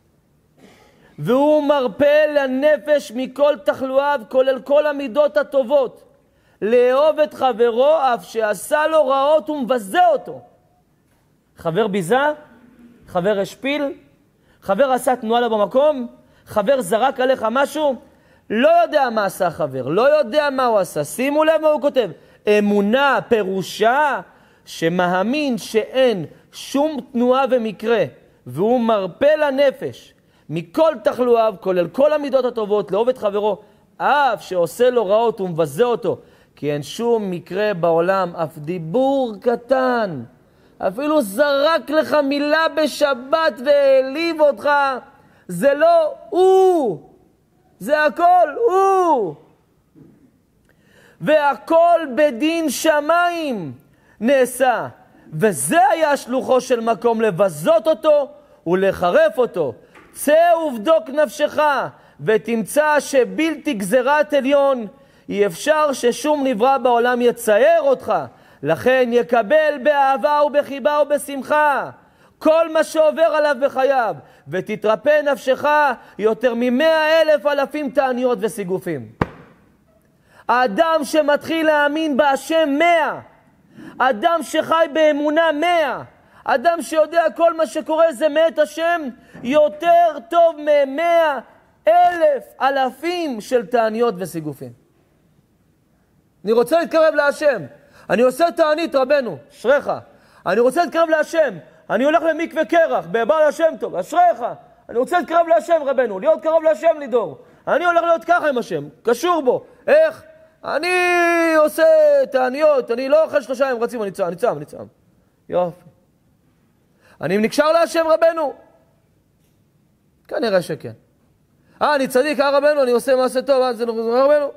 והוא מרפא לנפש מכל תחלואיו, כולל כל המידות הטובות, לאהוב את חברו אף שעשה לו רעות ומבזה אותו. חבר ביזה, חבר השפיל, חבר עשה תנועה לו במקום, חבר זרק עליך משהו, לא יודע מה עשה חבר, לא יודע מה הוא עשה. שימו לב מה הוא כותב. אמונה פירושה שמאמין שאין שום תנועה ומקרה, והוא מרפא לנפש מכל תחלואיו, כולל כל המידות הטובות, לאהוב את חברו, אף שעושה לו רעות ומבזה אותו, כי אין שום מקרה בעולם, אף דיבור קטן, אפילו זרק לך מילה בשבת והעליב אותך, זה לא הוא, זה הכל הוא. והכל בדין שמיים נעשה, וזה היה שלוחו של מקום לבזות אותו ולחרף אותו. צא ובדוק נפשך ותמצא שבלתי גזירת עליון, אי אפשר ששום נברא בעולם יצייר אותך, לכן יקבל באהבה ובחיבה ובשמחה כל מה שעובר עליו בחייו, ותתרפא נפשך יותר ממאה אלף אלפים תעניות וסיגופים. האדם שמתחיל להאמין בהשם מאה, אדם שחי באמונה מאה, אדם שיודע כל מה שקורה זה מאת השם, יותר טוב ממאה אלף אלפים של תעניות וסיגופים. אני רוצה להתקרב להשם, אני עושה תענית רבנו, אשריך. אני רוצה להתקרב להשם, אני הולך למקווה קרח, בבעל השם טוב, אשריך. אני רוצה להתקרב להשם רבנו, להיות קרוב להשם לידור. אני הולך להיות ככה עם השם, קשור בו. איך? אני עושה תעניות, אני לא אוכל שלושה ימים רצים, אני צם, אני צם, אני צם. יופי. אני נקשר להשם רבנו? כנראה שכן. אה, אני צדיק, אה רבנו, אני עושה מעשה טוב, אה, זה לא רבנו.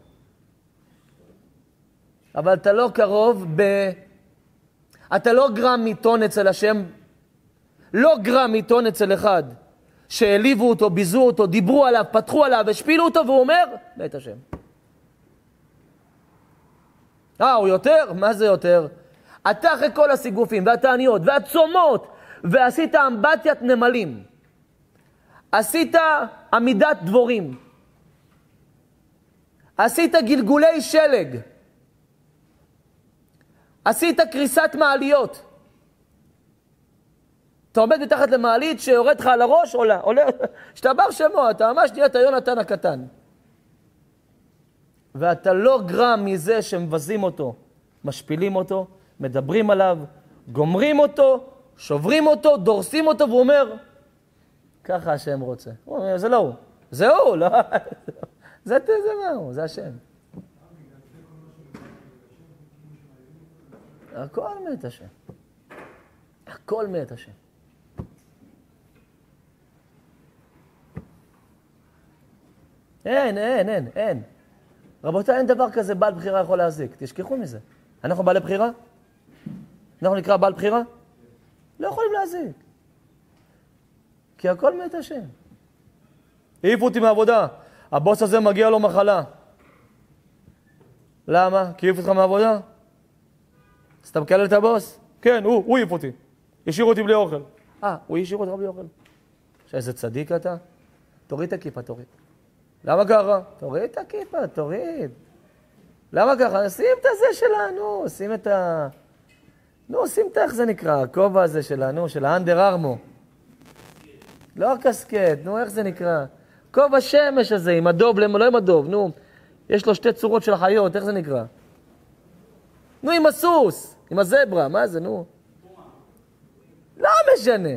אבל אתה לא קרוב ב... אתה לא גרם מיתון אצל השם, לא גרם מיתון אצל אחד, שהעליבו אותו, ביזו אותו, דיברו עליו, פתחו עליו, השפילו אותו, והוא אומר, בית השם. אה, הוא יותר? מה זה יותר? אתה אחרי כל הסיגופים, והתעניות, והצומות, ועשית אמבטיית נמלים. עשית עמידת דבורים. עשית גלגולי שלג. עשית קריסת מעליות. אתה עומד מתחת למעלית שיורד לך על הראש, עולה, עולה, שתבר שמו, אתה ממש נהיית יונתן הקטן. ואתה לא גרם מזה שמבזים אותו, משפילים אותו, מדברים עליו, גומרים אותו, שוברים אותו, דורסים אותו, והוא אומר, ככה השם רוצה. הוא אומר, זה לא הוא, זה הוא, לא, זה, זה מה הוא, זה השם. הכל מת השם. הכל מת השם. אין, אין, אין, אין. רבותיי, אין דבר כזה בעל בחירה יכול להזיק. תשכחו מזה. אנחנו בעלי בחירה? אנחנו נקרא בעל בחירה? לא יכולים להזיק. כי הכל מת השם. העיפו אותי מהעבודה. הבוס הזה מגיע לו מחלה. למה? כי העיפו אותך מהעבודה? אז אתה מקלל את הבוס? כן, הוא, הוא העיף אותי. השאיר אותי בלי אוכל. אה, הוא השאיר אותך בלי אוכל. שאיזה צדיק אתה? תוריד את הכיפה, תוריד. למה ככה? תוריד את הכיפה, תוריד. למה ככה? שים את הזה שלנו, שים את ה... נו, שים את איך זה נקרא, הכובע הזה שלנו, של האנדר ארמו. לא הקסקט, נו, איך זה נקרא? כובע שמש הזה, עם הדוב, לא עם הדוב, נו. יש לו שתי צורות של החיות, איך זה נקרא? נו, עם הסוס, עם הזברה, מה זה, נו? לא משנה.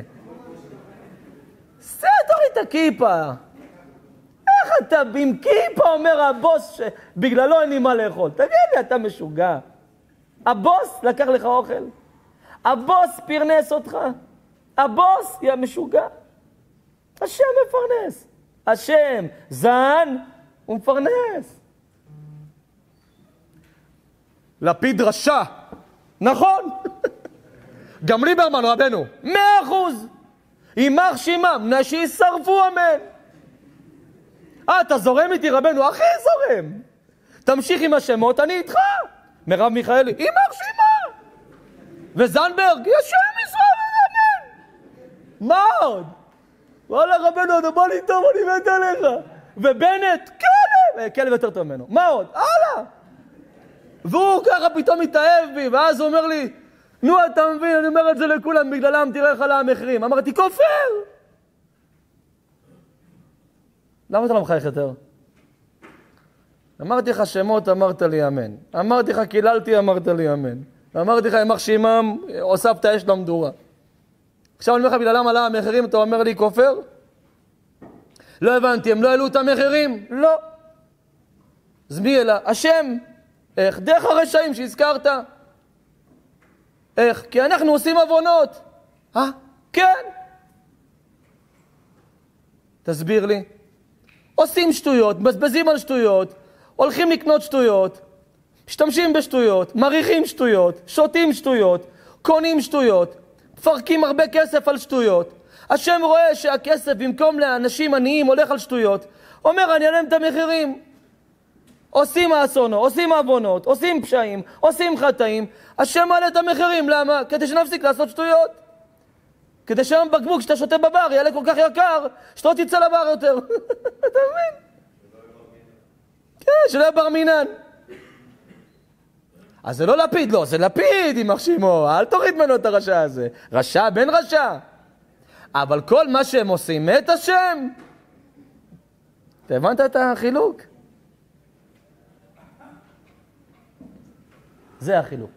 זה תוריד את הכיפה. איך אתה עם כיפה אומר הבוס שבגללו אין לי מה לאכול? תגיד לי, אתה משוגע. הבוס לקח לך אוכל. הבוס פרנס אותך. הבוס יהיה משוגע. השם מפרנס. השם זן ומפרנס. לפיד רשע. נכון. גם ליברמן רבנו. מאה אחוז. יימח שמם, שישרפו אמן. אה, אתה זורם איתי רבנו? הכי זורם. תמשיך עם השמות, אני איתך. מרב מיכאלי, יימח שמם. וזנברג, ישם ישראל אמן. מה עוד? וואלה רבנו, אתה בא לי טוב, אני מת עליך. ובנט, כלב, כלב יותר טוב ממנו. מה עוד? הלאה. והוא ככה פתאום מתאהב בי, ואז הוא אומר לי, נו אתה מבין, אני אומר את זה לכולם, בגללם תראה איך עלה המחירים. אמרתי, כופר! למה אתה לא מחייך יותר? אמרתי לך שמות, אמרת לי אמן. אמרתי לך קיללתי, אמרת לי אמן. אמרתי לך, ימח שמם, הוספת אש למדורה. עכשיו אני אומר לך, בגללם עלה המחירים, אתה אומר לי כופר? לא הבנתי, הם לא העלו את המחירים? לא. אז מי אלא? השם. איך? דרך הרשעים שהזכרת. איך? כי אנחנו עושים עוונות. אה? כן. תסביר לי. עושים שטויות, מבזבזים על שטויות, הולכים לקנות שטויות, משתמשים בשטויות, מריחים שטויות, שותים שטויות, קונים שטויות, מפרקים הרבה כסף על שטויות. השם רואה שהכסף במקום לאנשים עניים הולך על שטויות, אומר אני אעלם את המחירים. עושים האסונו, עושים עוונות, עושים פשעים, עושים חטאים. השם מעלה את המחירים, למה? כדי שנפסיק לעשות שטויות. כדי שהיום בקבוק שאתה שותה בבר יעלה כל כך יקר, שאתה לא תצא לבר יותר. אתה מבין? כן, שלא יהיה בר מינן. אז זה לא לפיד, לא, זה לפיד, יימח שמו. אל תוריד ממנו את הרשע הזה. רשע בן רשע. אבל כל מה שהם עושים, מת השם. אתה הבנת את החילוק? זה החילוק.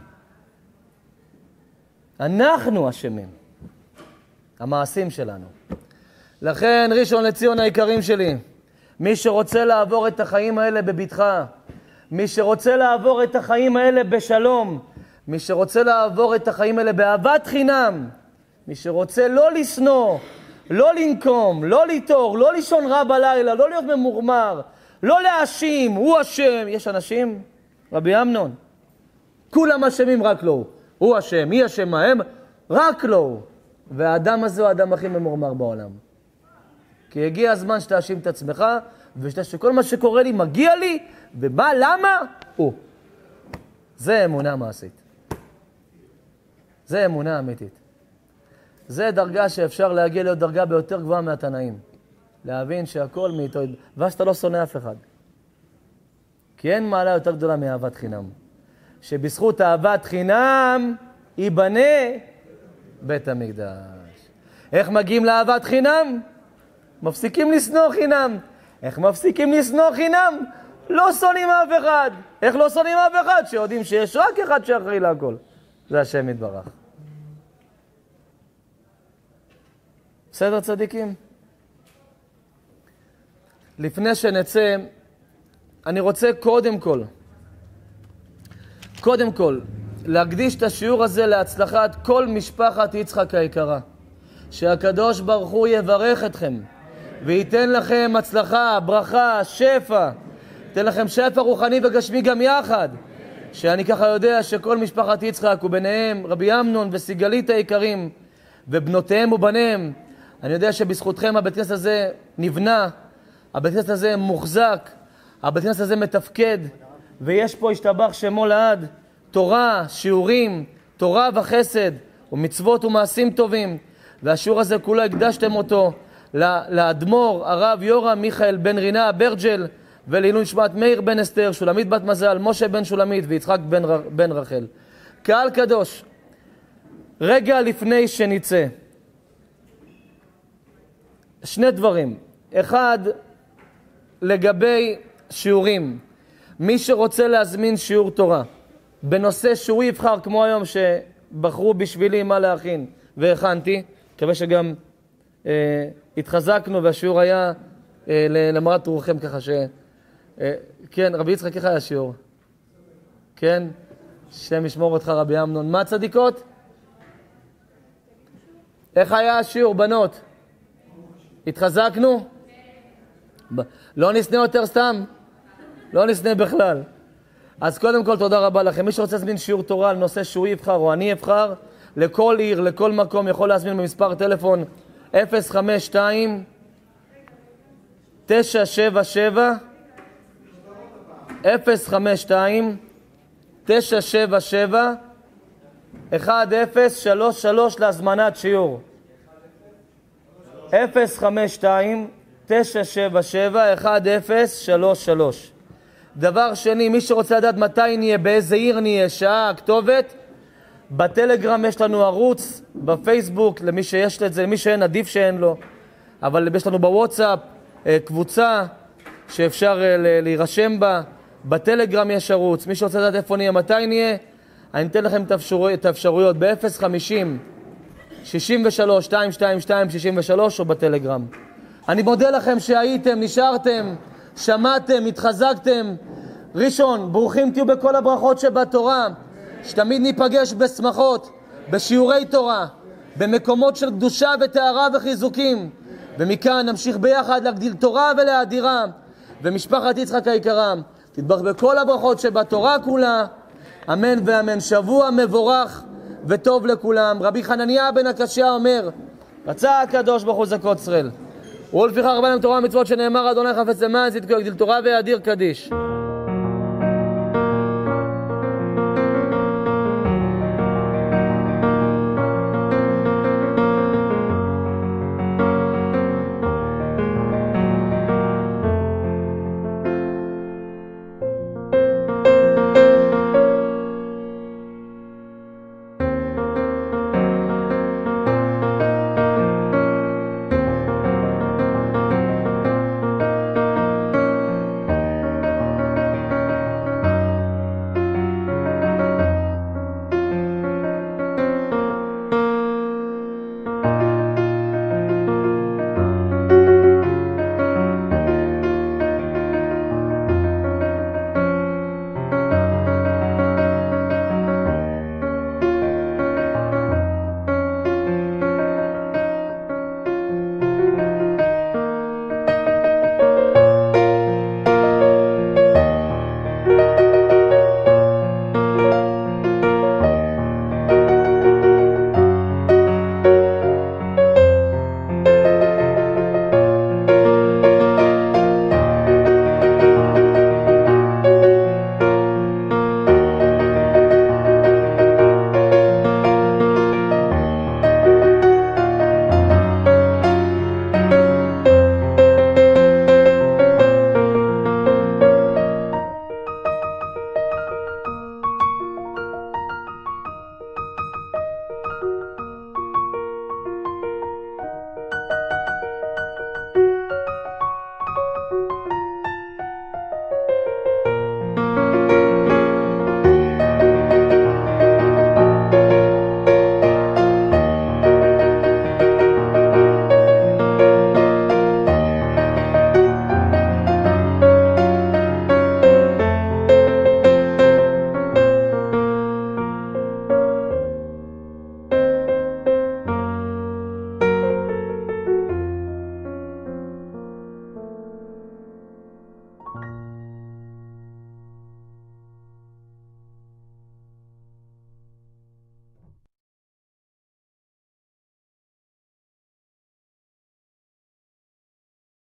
אנחנו אשמים. המעשים שלנו. לכן ראשון לציון היקרים שלי, מי שרוצה לעבור את החיים האלה בביטחה, מי שרוצה לעבור את החיים האלה בשלום, מי שרוצה לעבור את החיים האלה באהבת חינם, מי שרוצה לא לסנוע, לא לנקום, לא לתור, לא לישון רע בלילה, לא להיות ממורמר, לא להאשים, הוא אשם. יש אנשים, רבי אמנון, כולם אשמים רק לא. הוא אשם, היא אשמה, הם רק לא. והאדם הזה הוא האדם הכי ממורמר בעולם. כי הגיע הזמן שתאשים את עצמך, ושכל מה שקורה לי מגיע לי, ובא למה? הוא. זה אמונה מעשית. זה אמונה אמיתית. זה דרגה שאפשר להגיע להיות דרגה ביותר גבוהה מהתנאים. להבין שהכל מאיתו, ואז אתה לא שונא אף אחד. כי אין מעלה יותר גדולה מאהבת חינם. שבזכות אהבת חינם ייבנה בית המקדש. איך מגיעים לאהבת חינם? מפסיקים לשנוא חינם. איך מפסיקים לשנוא חינם? לא שונאים אף אחד. איך לא שונאים אף אחד? שיודעים שיש רק אחד שאחראי להכל. זה השם יתברך. בסדר צדיקים? לפני שנצא, אני רוצה קודם כל, קודם כל, להקדיש את השיעור הזה להצלחת כל משפחת יצחק היקרה. שהקדוש ברוך הוא יברך אתכם, וייתן לכם הצלחה, ברכה, שפע. ייתן לכם שפע רוחני וגשמי גם יחד. שאני ככה יודע שכל משפחת יצחק, וביניהם רבי אמנון וסיגלית היקרים, ובנותיהם ובניהם, אני יודע שבזכותכם הבית כנסת הזה נבנה, הבית כנסת הזה מוחזק, הבית כנסת הזה מתפקד, ויש פה השתבח שמו לעד, תורה, שיעורים, תורה וחסד, ומצוות ומעשים טובים, והשיעור הזה כולו הקדשתם אותו לאדמו"ר הרב יורם מיכאל בן רינה אברג'ל, ולעילוי נשמת מאיר בן אסתר, שולמית בת מזל, משה בן שולמית ויצחק בן, ר... בן רחל. קהל קדוש, רגע לפני שנצא, שני דברים. אחד, לגבי שיעורים. מי שרוצה להזמין שיעור תורה, בנושא שהוא יבחר, כמו היום שבחרו בשבילי מה להכין, והכנתי, מקווה שגם אה, התחזקנו והשיעור היה אה, למרת רוחכם ככה ש... אה, כן, רבי יצחק, איך היה השיעור? כן? שם ישמור אותך רבי אמנון. מה צדיקות? איך היה השיעור, בנות? התחזקנו? לא נסנה יותר סתם? לא נסנה בכלל. אז קודם כל תודה רבה לכם. מי שרוצה להזמין שיעור תורה על נושא שהוא יבחר או אני אבחר, לכל עיר, לכל מקום, יכול להזמין במספר טלפון אפס חמש שתיים תשע שבע שבע אפס חמש שתיים תשע שבע שבע אחת אפס שלוש שלוש להזמנת שיעור. אפס חמש שתיים תשע שבע שבע אחת אפס שלוש שלוש. דבר שני, מי שרוצה לדעת מתי נהיה, באיזה עיר נהיה, שעה, הכתובת, בטלגרם יש לנו ערוץ, בפייסבוק, למי שיש את זה, למי שאין, עדיף שאין לו, אבל יש לנו בוואטסאפ קבוצה שאפשר להירשם בה, בטלגרם יש ערוץ. מי שרוצה לדעת איפה נהיה, מתי נהיה, אני אתן לכם את האפשרויות ב-אפס חמישים שישים ושלוש שתיים שתיים שתיים שישים ושלוש או בטלגרם. אני מודה לכם שהייתם, נשארתם, שמעתם, התחזקתם. ראשון, ברוכים תהיו בכל הברכות שבתורה, שתמיד ניפגש בשמחות, בשיעורי תורה, במקומות של קדושה וטהרה וחיזוקים, ומכאן נמשיך ביחד להגדיל תורה ולהאדירה. ומשפחת יצחק היקרה תתברך בכל הברכות שבתורה כולה, אמן ואמן. שבוע מבורך וטוב לכולם. רבי חנניה בן הקשיא אומר, רצה הקדוש ברוך הוא זכות ישראל, ולפיכך רבנו תורה ומצוות שנאמר אדוני חפץ למען צדקו יגדיל תורה ויאדיר קדיש.